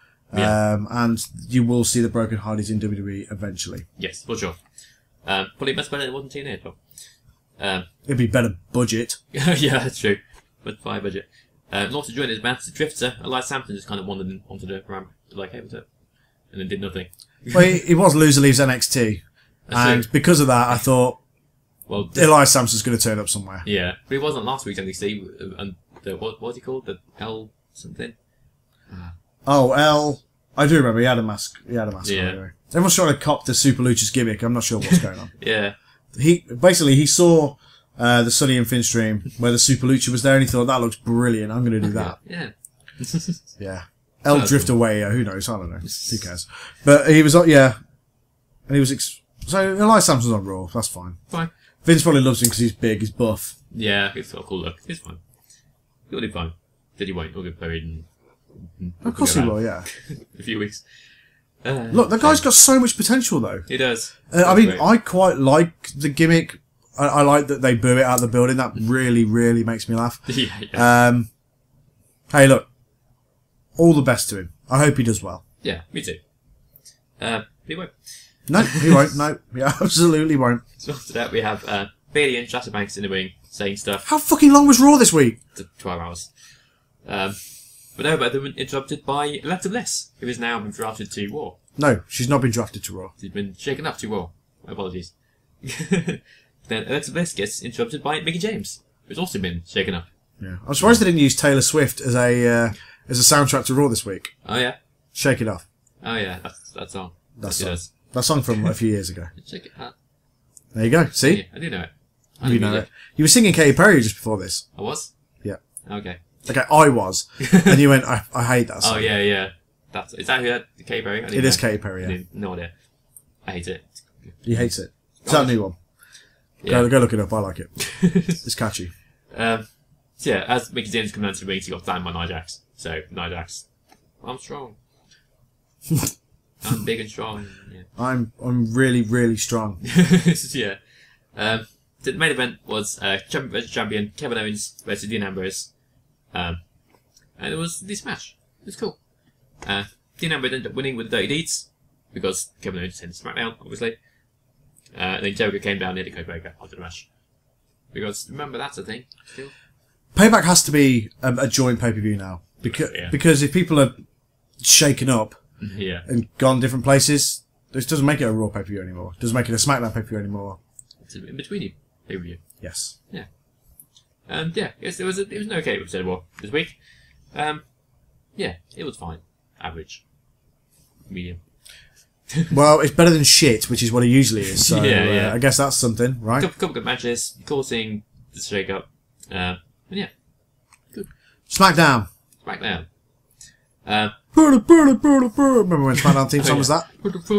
And you will see the broken Hardys in WWE eventually. Yes, for sure. Probably much better than it was in TNA as well. It'd be better budget. Yeah, that's true. But high budget. Also joining this match, the Drifter, Elias Sampson just kind of wandered onto the ramp, like, hey, what's up? And then did nothing. Well, he was Loser Leaves NXT. And because of that, I thought, Elias Sampson's going to turn up somewhere. Yeah, but he wasn't last week's NXT. And what was he called? The L something? Oh, L. I do remember he had a mask. He had a mask on anyway. Everyone's trying to cop the Super Lucha's gimmick. I'm not sure what's going on. Yeah. He saw the Sonny and Finn stream where the Super Lucha was there, and he thought that looks brilliant. I'm going to do that. Yeah. Yeah. El Drift away. Who knows? I don't know. Who cares? But he was and he was so Elias Sampson's on Raw. That's fine. Fine. Vince probably loves him because he's big, he's buff. Yeah, it's got a cool look. It's fine. He'll do fine. Did he won't? He'll get buried in. Of course he will. Yeah. A few weeks. Look, the guy's got so much potential, though. He does. I mean, I quite like the gimmick. I like that they boo it out of the building. That really, really makes me laugh. Yeah. Hey, look. All the best to him. I hope he does well. Yeah, me too. He won't. No, he won't. No, he absolutely won't. So after that, we have Bailey and Sasha Banks in the ring saying stuff. How fucking long was Raw this week? 12 hours. But they were interrupted by Alexa Bliss, who has now been drafted to Raw. No, she's not been drafted to Raw. She's been shaken up to Raw. My apologies. Then Alexa Bliss gets interrupted by Mickey James, who's also been shaken up. Yeah, I'm surprised they didn't use Taylor Swift as a soundtrack to Raw this week. Oh yeah. Shake It Off. Oh yeah, that song. That song from a few years ago. Shake It Up. There you go. See? Yeah, I do know it. You know it. You were singing Katy Perry just before this. I was? Yeah. Okay. Okay, I was. And you went, I hate that song. Oh, yeah. Is that who had Katy Perry? It is Katy Perry, yeah. No idea. I hate it. He hates it. Is that a new one? Yeah. Go look it up. I like it. It's catchy. So yeah, as Mickey James comes down to the ring, he got down by Nia Jax. So, Nia Jax, I'm strong. I'm big and strong. Yeah. I'm really, really strong. Yeah. The main event was champion versus champion, Kevin Owens versus Dean Ambrose. And it was this match. It was cool. Dean Ambrose ended up winning with the Dirty Deeds, because Kevin Owens sent SmackDown, obviously. And then Jericho came down and hit the Codebreaker after the match. Because, remember, that's a thing, still. Payback has to be a joint pay-per-view now. Because if people are shaken up and gone different places, this doesn't make it a Raw pay-per-view anymore. It doesn't make it a SmackDown pay-per-view anymore. It's in between you pay-per-view. Yes. Yeah. And yeah, it was an okay episode of Raw this week. Yeah, it was fine. Average. Medium. Well, it's better than shit, which is what it usually is. So yeah. I guess that's something, right? Couple good matches. Cool seeing the Shakeup. And yeah, good. SmackDown. SmackDown. Remember when SmackDown theme song was that?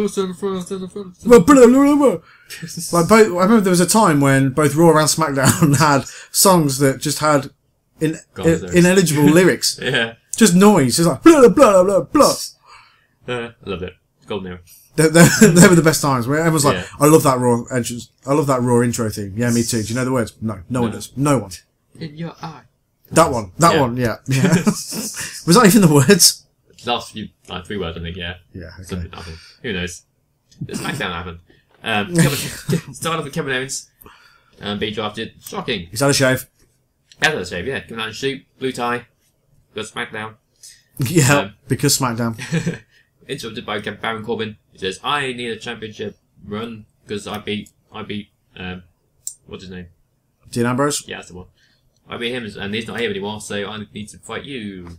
I remember there was a time when both Raw and SmackDown had songs that just had ineligible lyrics. Yeah. Just noise. Just like blah blah blah blah. I loved it. Golden era. They were the best times where everyone's like, I love that Raw entrance. I love that Raw intro theme. Yeah, me too. Do you know the words? No one does. No one. In your eye. That one. Yeah. Was that even the words? Last few, 3 words, I think, yeah. Yeah, okay. Something happened. Who knows? The SmackDown happened. Started off with Kevin Owens. Being drafted. Shocking. He's had a shave. Had a shave, yeah. Kevin Owens shoot, blue tie. Got SmackDown. Yeah, because SmackDown. Interrupted by Baron Corbin. He says, I need a championship run because I beat, what's his name? Dean Ambrose? Yeah, that's the one. I beat him and he's not here anymore, so I need to fight you.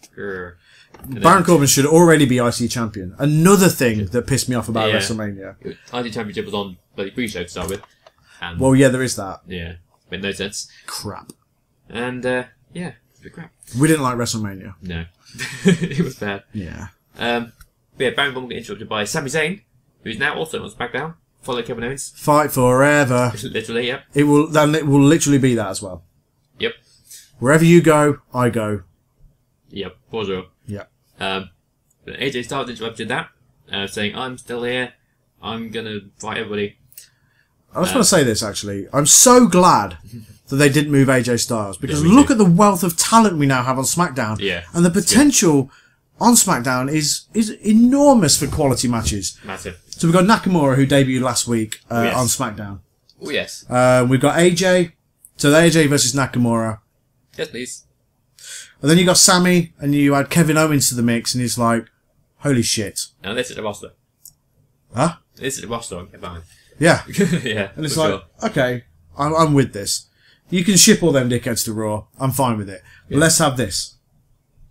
Baron Corbin should already be IC champion. Another thing that pissed me off about WrestleMania. IC championship was on bloody pre-show to start with. And well, yeah, there is that. Yeah, made no sense. Crap. And, yeah, it's a bit crap. We didn't like WrestleMania. No. It was bad. Yeah. But yeah, Baron Corbin got interrupted by Sami Zayn, who's now also on SmackDown. Follow Kevin Owens. Fight forever. Literally, yep. It will literally be that as well. Yep. Wherever you go, I go. Yep. Pause real. Yep. But AJ Styles interrupted that, saying, I'm still here. I'm gonna fight everybody. I just want to say this, actually. I'm so glad that they didn't move AJ Styles, because look at the wealth of talent we now have on SmackDown. Yeah. And the potential on SmackDown is enormous for quality matches. Massive. So we've got Nakamura, who debuted last week on SmackDown. Oh, yes. We've got AJ. So the AJ versus Nakamura. Yes, please. And then you got Sammy, and you add Kevin Owens to the mix, and he's like, holy shit. Now this is the roster. Huh? This is the roster on Kevin. Yeah. Yeah. And it's like, okay, I'm with this. You can ship all them dickheads to Raw. I'm fine with it. But let's have this.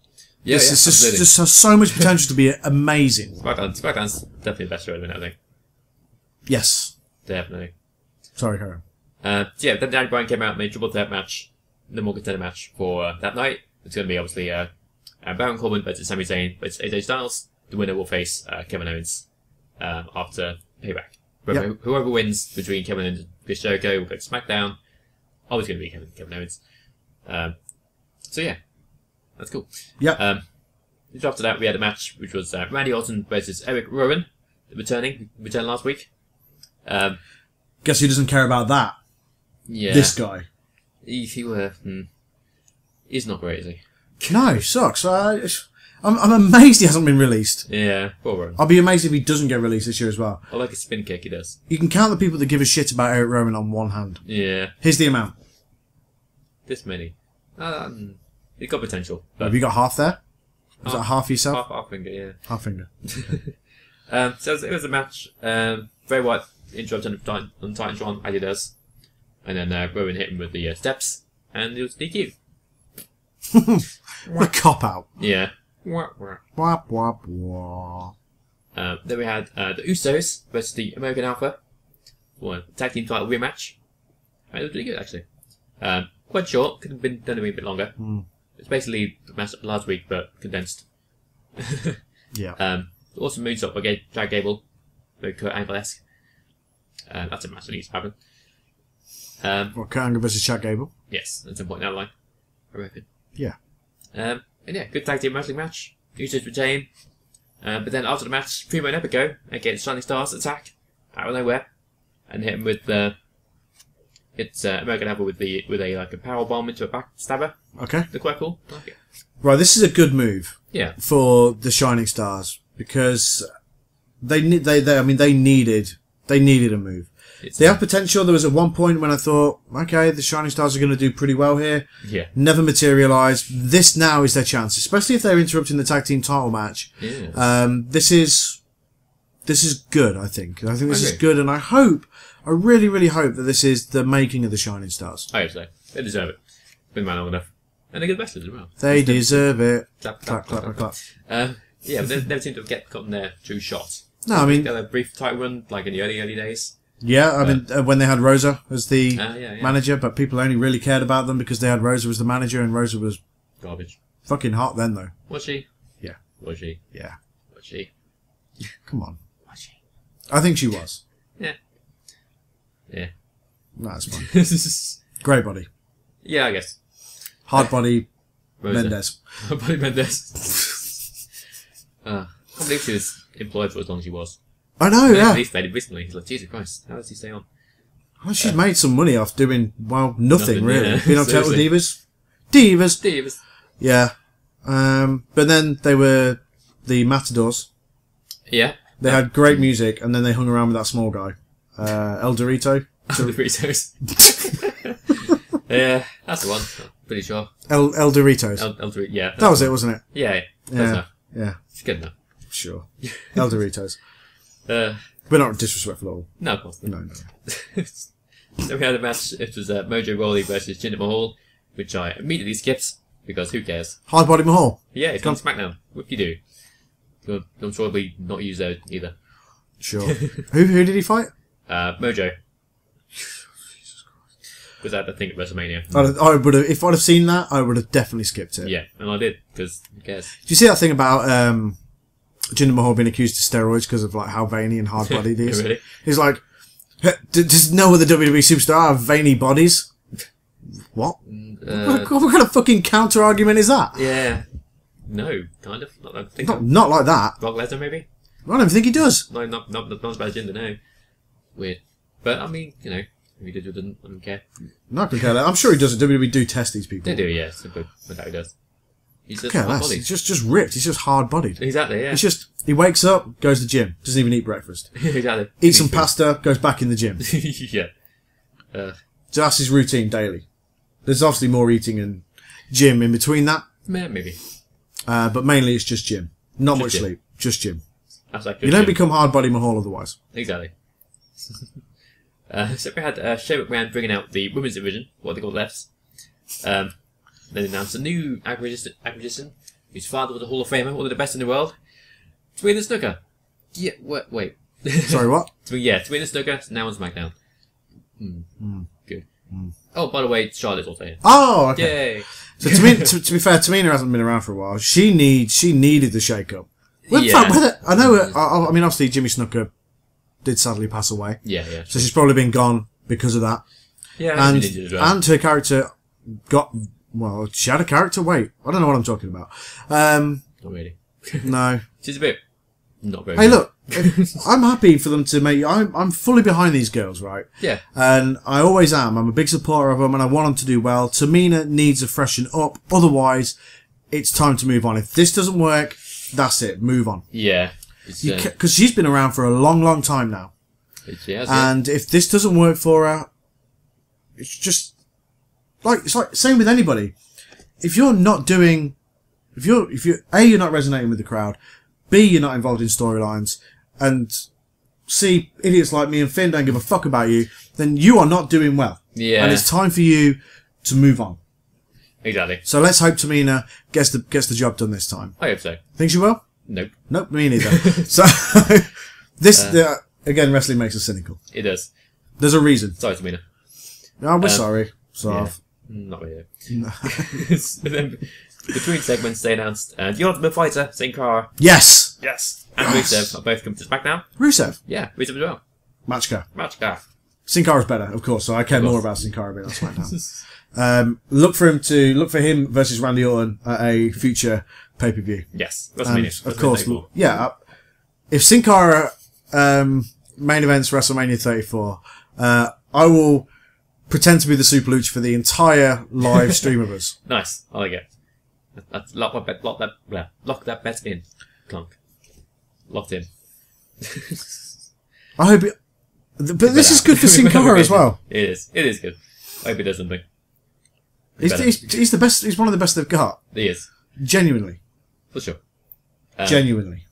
Yeah, this is absolutely. just has so much potential to be amazing. SmackDown's definitely the best show at the minute, I think. Yes. Definitely. Sorry, Karen. So yeah, then Daniel Bryan came out and made triple threat match, the more contender match for that night. It's going to be obviously Baron Corbin versus Sami Zayn versus AJ Styles. The winner will face Kevin Owens after Payback. Whoever wins between Kevin Owens and Chris Jericho will go to SmackDown. Always going to be Kevin Owens. So yeah, that's cool. Yeah. After that, we had a match which was Randy Orton versus Eric Rowan, returned last week. Guess who doesn't care about that? Yeah, This guy. He's not great, is he? No, sucks. I'm amazed he hasn't been released. Yeah, poor Rowan. I'll be amazed if he doesn't get released this year as well. I like a spin kick he does. You can count the people that give a shit about Eric Rowan on one hand. Yeah, Here's the amount. this many. He's got potential. But Have you got half there? Was that half yourself? half finger, yeah. Half finger. So it was a match. Bray Wyatt interrupted on Titantron, as he does. And then Rowan hit him with the steps, and it was DQ. The cop out. Yeah. Wap, wap, wap. Then we had the Usos versus the American Alpha for a tag team title rematch. And it was pretty good, actually. Quite short, could have been done a wee bit longer. It's basically the match last week, but condensed. Yeah. Awesome moonsault by Chad Gable, very Kurt Angle-esque. That's a match that needs to happen. What, Kurt Angle versus Chad Gable? Yes, at some point down the line, I reckon. Yeah. And yeah, good tag team wrestling match. Usos retain. But then after the match, Primo and Epico against Shining Stars attack out of nowhere and hit him with American Alpha with a power bomb into a backstabber. Okay. They're quite cool. I like it. Right, this is a good move. Yeah. For the Shining Stars because they needed a move. They have potential. There was at one point when I thought, okay, the Shining Stars are going to do pretty well here. Yeah. Never materialised. This now is their chance, especially if they're interrupting the tag team title match. Yeah. This is good, I think. I think this is good, and I really, really hope that this is the making of the Shining Stars. I hope so. They deserve it. Been around long enough. And they're good wrestlers as well. They deserve it. Clap, Clap, clap, clap, clap. Yeah, but they never seem to have gotten their true shot. No, I mean, They had a brief title run, like in the early days. yeah, I mean, when they had Rosa as the Yeah. manager, but people only really cared about them because they had Rosa as the manager, and Rosa was Garbage. fucking hot then, though. Was she? Yeah. Was she? Yeah. Was she? Come on. Was she? I think she was. Yeah. Yeah. No, that's fine. Great body. Yeah, I guess. Hard body, Rosa. Mendez. Bobby Mendes. I can't believe she was employed for as long as she was. I know, yeah. At least they did recently. He's like, Jesus Christ, how does he stay on? Well, she's made some money off doing, well, nothing really. yeah. Being on Total Seriously. Divas. Divas. Yeah. But then they were the Matadors. Yeah. They had great music, and then they hung around with that small guy. El Dorito. The Fritos. Yeah, that's the one. I'm pretty sure. El Doritos. Yeah. That was it, wasn't it? Yeah. Close Yeah. enough. Yeah. It's good enough. Sure. El Doritos. Uh, We're not disrespectful at all. no, of course not. No. Then we had a match. It was Mojo Rawley versus Jinder Mahal, which I immediately skipped because who cares? Hard Body Mahal. Yeah, it's on SmackDown. What do you do? I'm probably not use those either. Sure. Who did he fight? Mojo. Was that the thing at WrestleMania? I would have, if I'd have seen that, I would have definitely skipped it. Yeah, and I did because who cares? Did you see that thing about Jinder Mahal being accused of steroids because of like how veiny and hard bodied he is? Really? He's like, does no other WWE superstar have veiny bodies? What? What kind of fucking counter argument is that? Yeah. No, kind of. Not, I think so. Not like that. Brock Lesnar, maybe? I don't even think he does. No, not as bad as Jinder, no. Weird. But, I mean, you know, if he did or didn't, I don't care. Not gonna care that. I'm sure he does. WWE do test these people. They do, yeah. So, but that he does. He's just Okay, hard less. body. He's just ripped. He's just hard bodied. Exactly, yeah. It's just he wakes up, goes to the gym, doesn't even eat breakfast, Exactly. eats some pasta, goes back in the gym. Yeah. So that's his routine daily. There's obviously more eating and gym in between that, Maybe. but mainly it's just gym. Not Just much gym. sleep, just gym. That's like You don't become hard body Mahal otherwise. Exactly. So we had Shane McMahon bringing out the women's division, what they call lefts. They announced a new acquisition, whose father was a Hall of Famer, one of the best in the world. Tamina Snuka. Yeah, wait. Sorry, what? Tamina Snuka is now on SmackDown. Good. Oh, by the way, Charlotte's also here. Oh, okay. Yay! So to be fair, Tamina hasn't been around for a while. She needed the shake-up. Well, in fact, I know. I mean, obviously, Jimmy Snuka did sadly pass away. Yeah. So she's probably been gone because of that. Yeah, and her character she had a character. Wait, I don't know what I'm talking about. Not really. No. She's a bit not very. Hey, look, I'm happy for them to make. I'm fully behind these girls, right? Yeah. And I always am. I'm a big supporter of them, and I want them to do well. Tamina needs a freshen up. Otherwise, it's time to move on. If this doesn't work, that's it. Move on. Yeah. Because she's been around for a long, long time now. She has, and if this doesn't work for her, it's just it's like same with anybody. If you're not doing, if you're A, you're not resonating with the crowd, B, you're not involved in storylines, and C, idiots like me and Finn don't give a fuck about you, then you are not doing well. Yeah. And it's time for you to move on. Exactly. So let's hope Tamina gets the job done this time. I hope so. Think she will? Nope, me neither. So again, wrestling makes us cynical. It does. There's a reason. Sorry, Tamina. No, we're sorry. Not really. No. Then, between segments, they announced the Ultimate Fighter, Sin Cara. Yes! And Rusev are both coming to SmackDown. Rusev? Yeah, Rusev as well. Machka. Sin Cara's better, of course, so I care more about Sin Cara being on SmackDown. Look for him versus Randy Orton at a future pay-per-view. Yes, WrestleMania. Of course, yeah. If Sin Cara main events WrestleMania 34, I will pretend to be the Super Lucha for the entire live stream of us. Nice, I like it. Lock that bet in. Clunk. Locked in. I hope it... But this is good for Sin Cara as well. It is good. I hope he does something. He's the best. He's one of the best they've got. He is. Genuinely. For sure. Genuinely.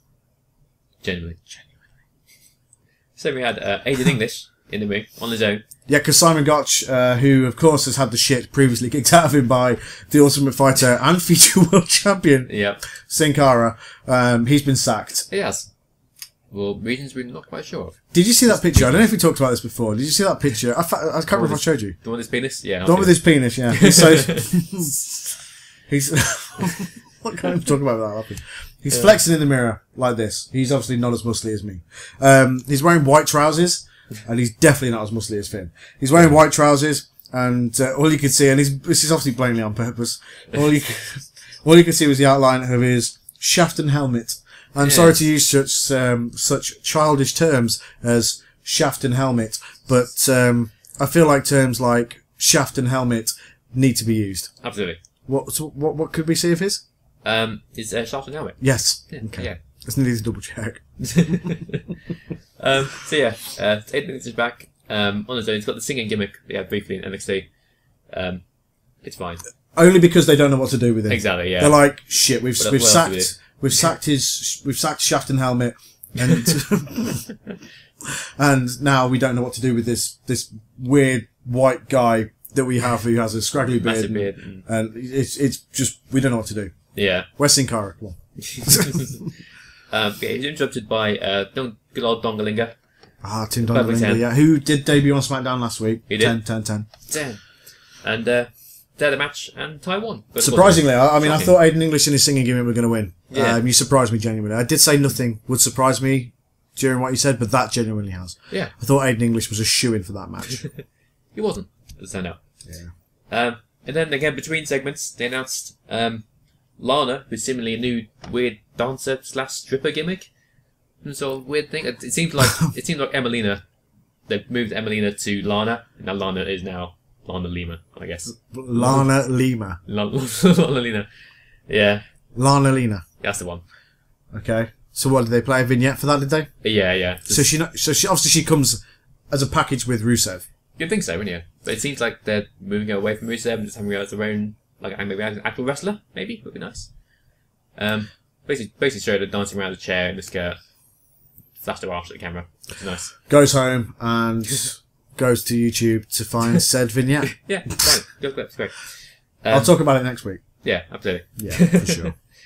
So we had Aiden English in the ring on his own. Yeah, because Simon Gotch, who of course has had the shit previously kicked out of him by the Ultimate Fighter and future world champion, Sin Cara, he's been sacked. He has. Well, reasons we're not quite sure of. Did you see that picture? I don't know if we talked about this before. Did you see that picture? I can't remember if I showed you. The one with his penis? Yeah. The one with his penis, yeah. He's so... he's... What can I talk about that? He's flexing in the mirror like this. He's obviously not as muscly as me. He's wearing white trousers, and he's definitely not as muscly as Finn. He's wearing white trousers, and all you can see, and this is obviously blatantly on purpose, all you can see was the outline of his shaft and helmet. I'm sorry to use such childish terms as shaft and helmet, but I feel like terms like shaft and helmet need to be used. Absolutely. What could we see of his? Is shaft and helmet? Yes. Yeah. Okay. Yeah. Just needed to double check. Aiden is back on his own. He's got the singing gimmick they had briefly in NXT. It's fine. Only because they don't know what to do with him. Exactly. Yeah. They're like, shit. We've sacked shaft and helmet, and and now we don't know what to do with this weird white guy that we have who has a scraggly beard. Massive beard. And it's just we don't know what to do. Yeah. Where's Sin Cara? Come on. He's interrupted by good old Dongalinga. Tim Dongalinga, yeah. Who did debut on SmackDown last week. He did. 10. And they're the match, and Taiwan. Surprisingly, I thought Aiden English and his singing gimmick were going to win. Yeah. You surprised me genuinely. I did say nothing would surprise me during what you said, but that genuinely has. Yeah. I thought Aiden English was a shoo-in for that match. He wasn't, as it turned out. Yeah. And then again, between segments, they announced Lana, who's seemingly a new weird dancer / stripper gimmick. Some sort of weird thing. It seemed like Emelina. They moved Emelina to Lana, and now Lana is now Lana Lima, I guess. Lana Lima. Lana Lina. Yeah. Lana Lina. That's the one. Okay. So what, did they play a vignette for that, did they? Yeah. So she obviously she comes as a package with Rusev. You'd think so, wouldn't you? But it seems like they're moving away from Rusev and just having her as their own, like maybe an actual wrestler, maybe, would be nice. Basically showed her dancing around a chair in a skirt. Flashed her arms at the camera. It's nice. Goes home and goes to YouTube to find said vignette. Yeah, fine. It's great. I'll talk about it next week. Yeah, absolutely. Yeah, for sure.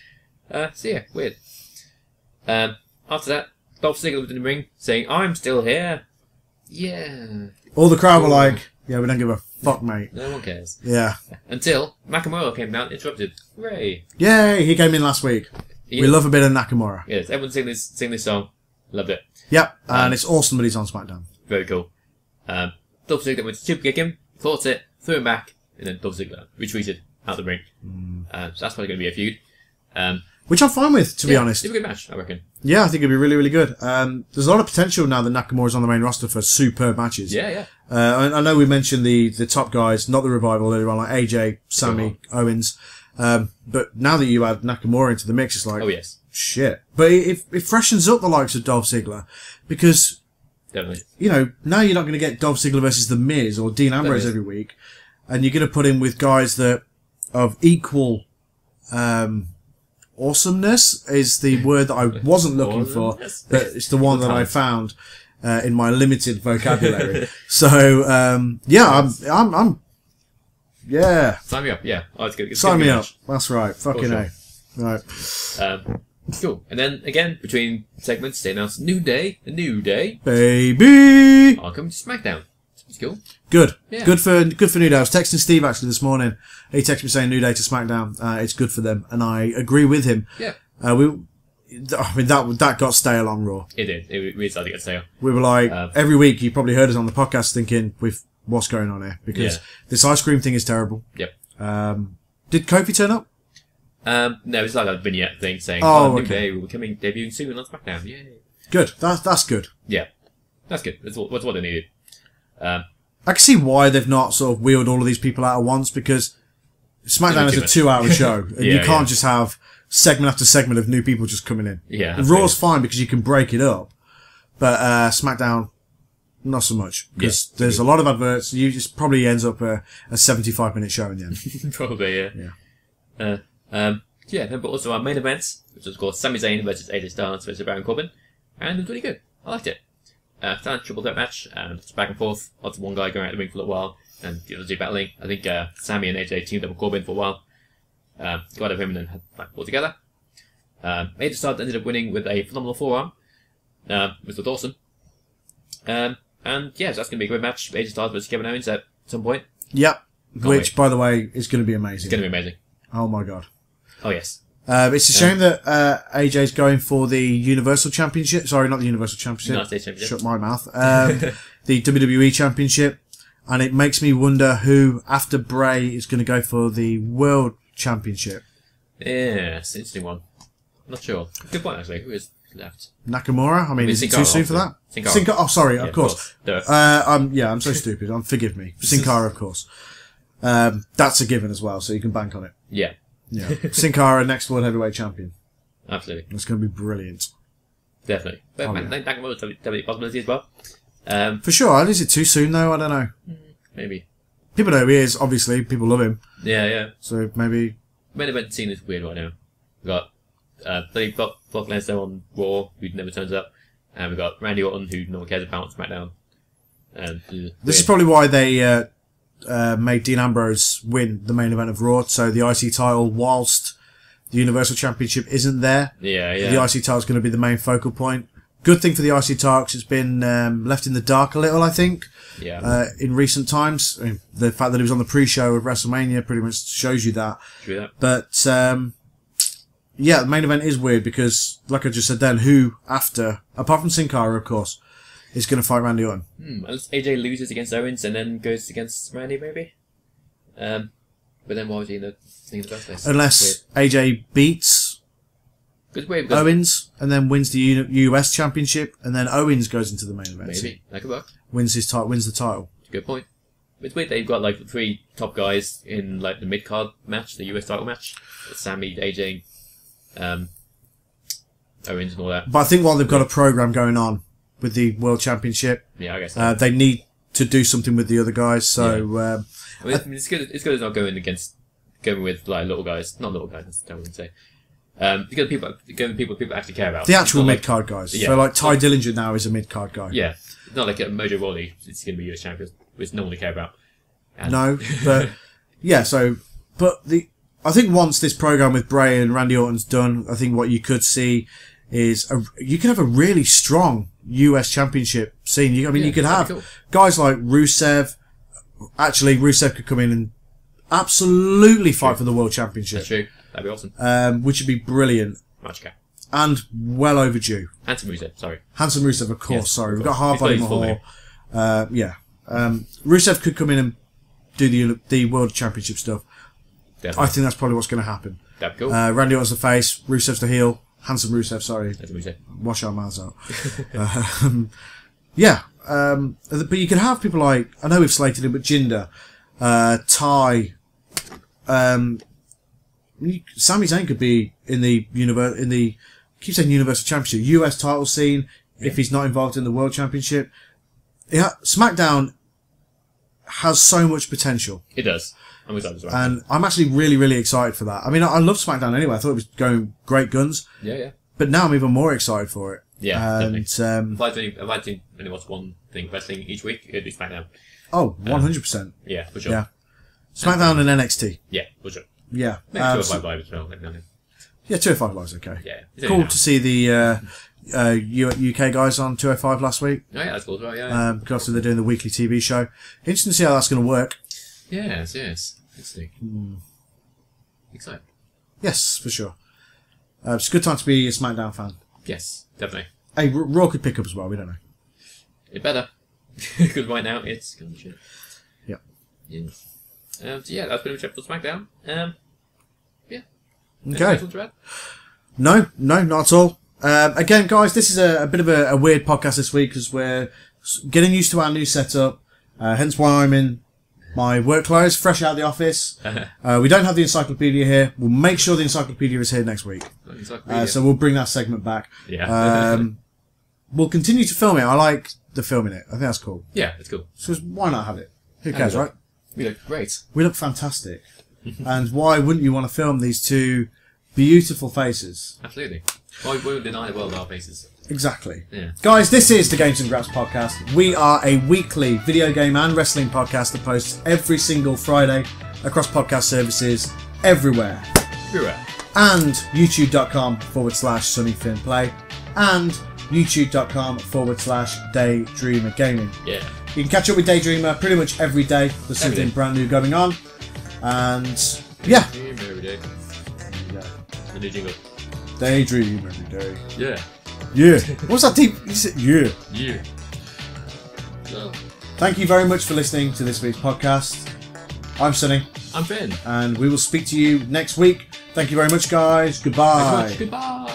So yeah, weird. After that, Dolph Ziggler was in the ring saying, "I'm still here." Yeah. All the crowd were like, "Yeah, we don't give a fuck, mate." No one cares. Yeah. Until Nakamura came down, interrupted. Hooray! Yay! He came in last week. Yeah. We love a bit of Nakamura. Yes, everyone sing this song. Loved it. Yep, and it's awesome that he's on SmackDown. Very cool. Dolph Ziggler went to super kick him, caught it, threw him back, and then Dolph Ziggler retreated out the ring. So that's probably going to be a feud. Which I'm fine with, to be honest. It's a good match, I reckon. Yeah, I think it'd be really, really good. There's a lot of potential now that Nakamura's on the main roster for superb matches. Yeah. I know we mentioned the top guys, not the Revival earlier on, like AJ, Sammy, Owens. But now that you add Nakamura into the mix, it's like, oh yes, shit. But it freshens up the likes of Dolph Ziggler because, definitely, you know, now you're not going to get Dolph Ziggler versus The Miz or Dean Ambrose every week, and you're going to put him with guys that of equal awesomeness is the word that I wasn't looking for, but it's the one that I found in my limited vocabulary. So yeah, I'm yeah. Sign me up. Yeah, oh, it's good. Sign me up. That's right. Fucking A. Right. Cool. And then again, between segments, they announced a new day, baby. I'll come to SmackDown. It's cool. Good. Yeah. Good for New Day. I was texting Steve actually this morning. He texted me saying New Day to SmackDown. It's good for them, and I agree with him. Yeah. I mean that got stale on Raw. It did. It really started to get stale. We were like every week. You probably heard us on the podcast thinking, what's going on here? Because this ice cream thing is terrible. Yep. Did Kofi turn up? No, it's like a vignette thing saying, New Day will be debuting soon on SmackDown. Yay. Good. That's good. Yeah. That's good. That's what they needed. I can see why they've not sort of wheeled all of these people out at once, because SmackDown is a 2-hour show, and you can't just have segment after segment of new people just coming in. Yeah. Raw's fine because you can break it up, but SmackDown, not so much, because there's a lot of adverts. You just probably ends up a 75-minute show in the end. Probably, yeah. Then but also our main events, which was called Sami Zayn versus AJ Styles versus Baron Corbin, and it was really good. I liked it. Triple threat match, it's back and forth. Lots of one guy going out the ring for a little while, and the other two battling. I think Sami and AJ teamed up with Corbin for a while. Got over him and then had back all together. AJ Styles ended up winning with a phenomenal forearm. Mr. Dawson. So that's going to be a great match. AJ Styles versus Kevin Owens at some point. Yep. Which, by the way, is going to be amazing. It's going to be amazing. Oh my god. Oh yes. It's a shame that AJ's going for the Universal Championship. Sorry, not the Universal Championship. United States Championship. Shut my mouth. The WWE Championship. And it makes me wonder who, after Bray, is going to go for the World Championship. Yeah, it's an interesting one. I'm not sure. Good point, actually. Who is left? Nakamura? I mean, is it too soon for that? Sin Cara. Oh, sorry, of course. I'm so stupid. Forgive me. Sin Cara, of course. That's a given as well, so you can bank on it. Yeah. Yeah. Sin Cara, next World Heavyweight Champion. Absolutely. It's going to be brilliant. Definitely. But Nakamura's definitely a possibility as well. For sure. Is it too soon, though? I don't know. Maybe. People know who he is, obviously. People love him. Yeah. So maybe... Main event scene is weird right now. We've got Brock Lesnar on Raw, who never turns up. And we've got Randy Orton, who no one cares about on SmackDown. This is probably why they made Dean Ambrose win the main event of Raw. So the IC title, whilst the Universal Championship isn't there, the IC title is going to be the main focal point. Good thing for the IC title, 'cause it's been left in the dark a little, I think, in recent times. I mean, the fact that it was on the pre-show of WrestleMania pretty much shows you that. True that. But the main event is weird because, like I just said then, who after, apart from Sin Cara, of course, is going to fight Randy Orton? Unless AJ loses against Owens and then goes against Randy, maybe. But then why was he in the first place? Unless AJ beats Owens and then wins the US Championship, and then Owens goes into the main event. Maybe that could work. Wins the title. Good point. It's weird that you've got like the three top guys in like the mid card match, the US title match. Sammy, AJ, Owens, and all that. But I think while they've got a program going on with the World Championship, I guess so. they need to do something with the other guys. So I mean, it's good. It's good as not going with like little guys, not little guys. That's what I would say. Because people actually care about the actual mid card guys. So like Ty Dillinger now is a mid card guy. Yeah, it's not like a Mojo Rawley. It's going to be US champion, which no one really care about. No, but but I think once this program with Bray and Randy Orton's done, I think what you could see is you could have a really strong US Championship scene. You could have guys like Rusev. Actually, Rusev could come in and absolutely fight for the World Championship. That's true. That'd be awesome. Which would be brilliant. Much okay. And well overdue. Handsome Rusev, sorry. Handsome Rusev, of course, yes, sorry. Of We've course. got Hard Body Mahal. Rusev could come in and do the World Championship stuff. Definitely. I think that's probably what's going to happen. That'd be cool. Randy Orton's the face, Rusev's the heel. Handsome Rusev, sorry. Handsome Rusev. Wash our mouths out. But you can have people like, I know we've slated him, but Jinder, Ty, Sami Zayn could be in the keep saying Universal Championship, US title scene, if he's not involved in the World Championship. Yeah, SmackDown has so much potential. It does. I'm excited as well. And I'm actually really, really excited for that. I mean, I love SmackDown anyway. I thought it was going great guns. Yeah. But now I'm even more excited for it. Yeah, and, definitely. If I had to only watch one thing wrestling each week, it'd be SmackDown. Oh, 100%. Yeah, for sure. Yeah. SmackDown and NXT. Yeah, for sure. Yeah. Maybe 205 Live as well. Yeah, 205 Live's okay. Yeah. Cool to see the UK guys on 205 last week. Oh, yeah, that's cool as well, yeah. Because they're doing the weekly TV show. Interesting to see how that's going to work. Yes. Interesting. Exciting. Yes, for sure. It's a good time to be a SmackDown fan. Yes, definitely. Hey, Raw could pick up as well, we don't know. It better. Because right now it's kind of shit. Yep. Yeah. So yeah, that's pretty much it for SmackDown. Yeah. Okay. No, not at all. Again, guys, this is a bit of a weird podcast this week because we're getting used to our new setup. Hence why I'm in my work clothes, fresh out of the office. We don't have the encyclopedia here. We'll make sure the encyclopedia is here next week. So we'll bring that segment back. Yeah. We'll continue to film it. I like the filming it. I think that's cool. Yeah, it's cool. So why not have it? Who cares, right? We look great. We look fantastic. And why wouldn't you want to film these two beautiful faces? Absolutely. Why won't deny the world our faces? Exactly. Yeah. Guys, this is the Games and Graps podcast. We are a weekly video game and wrestling podcast that posts every single Friday across podcast services everywhere. And youtube.com/SunnyFinnPlay and youtube.com/Daydreamer Gaming. Yeah. You can catch up with Daydreamer pretty much every day. There's something brand new going on. And yeah. Daydream every day. The new jingle. Daydream every day. Yeah. Yeah. What's that deep? You said, yeah. Yeah. So. Thank you very much for listening to this week's podcast. I'm Sunny. I'm Finn. And we will speak to you next week. Thank you very much, guys. Goodbye. Goodbye.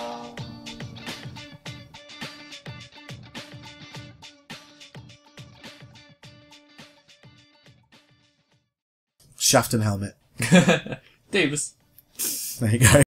Shaft and helmet. Davis. There you go.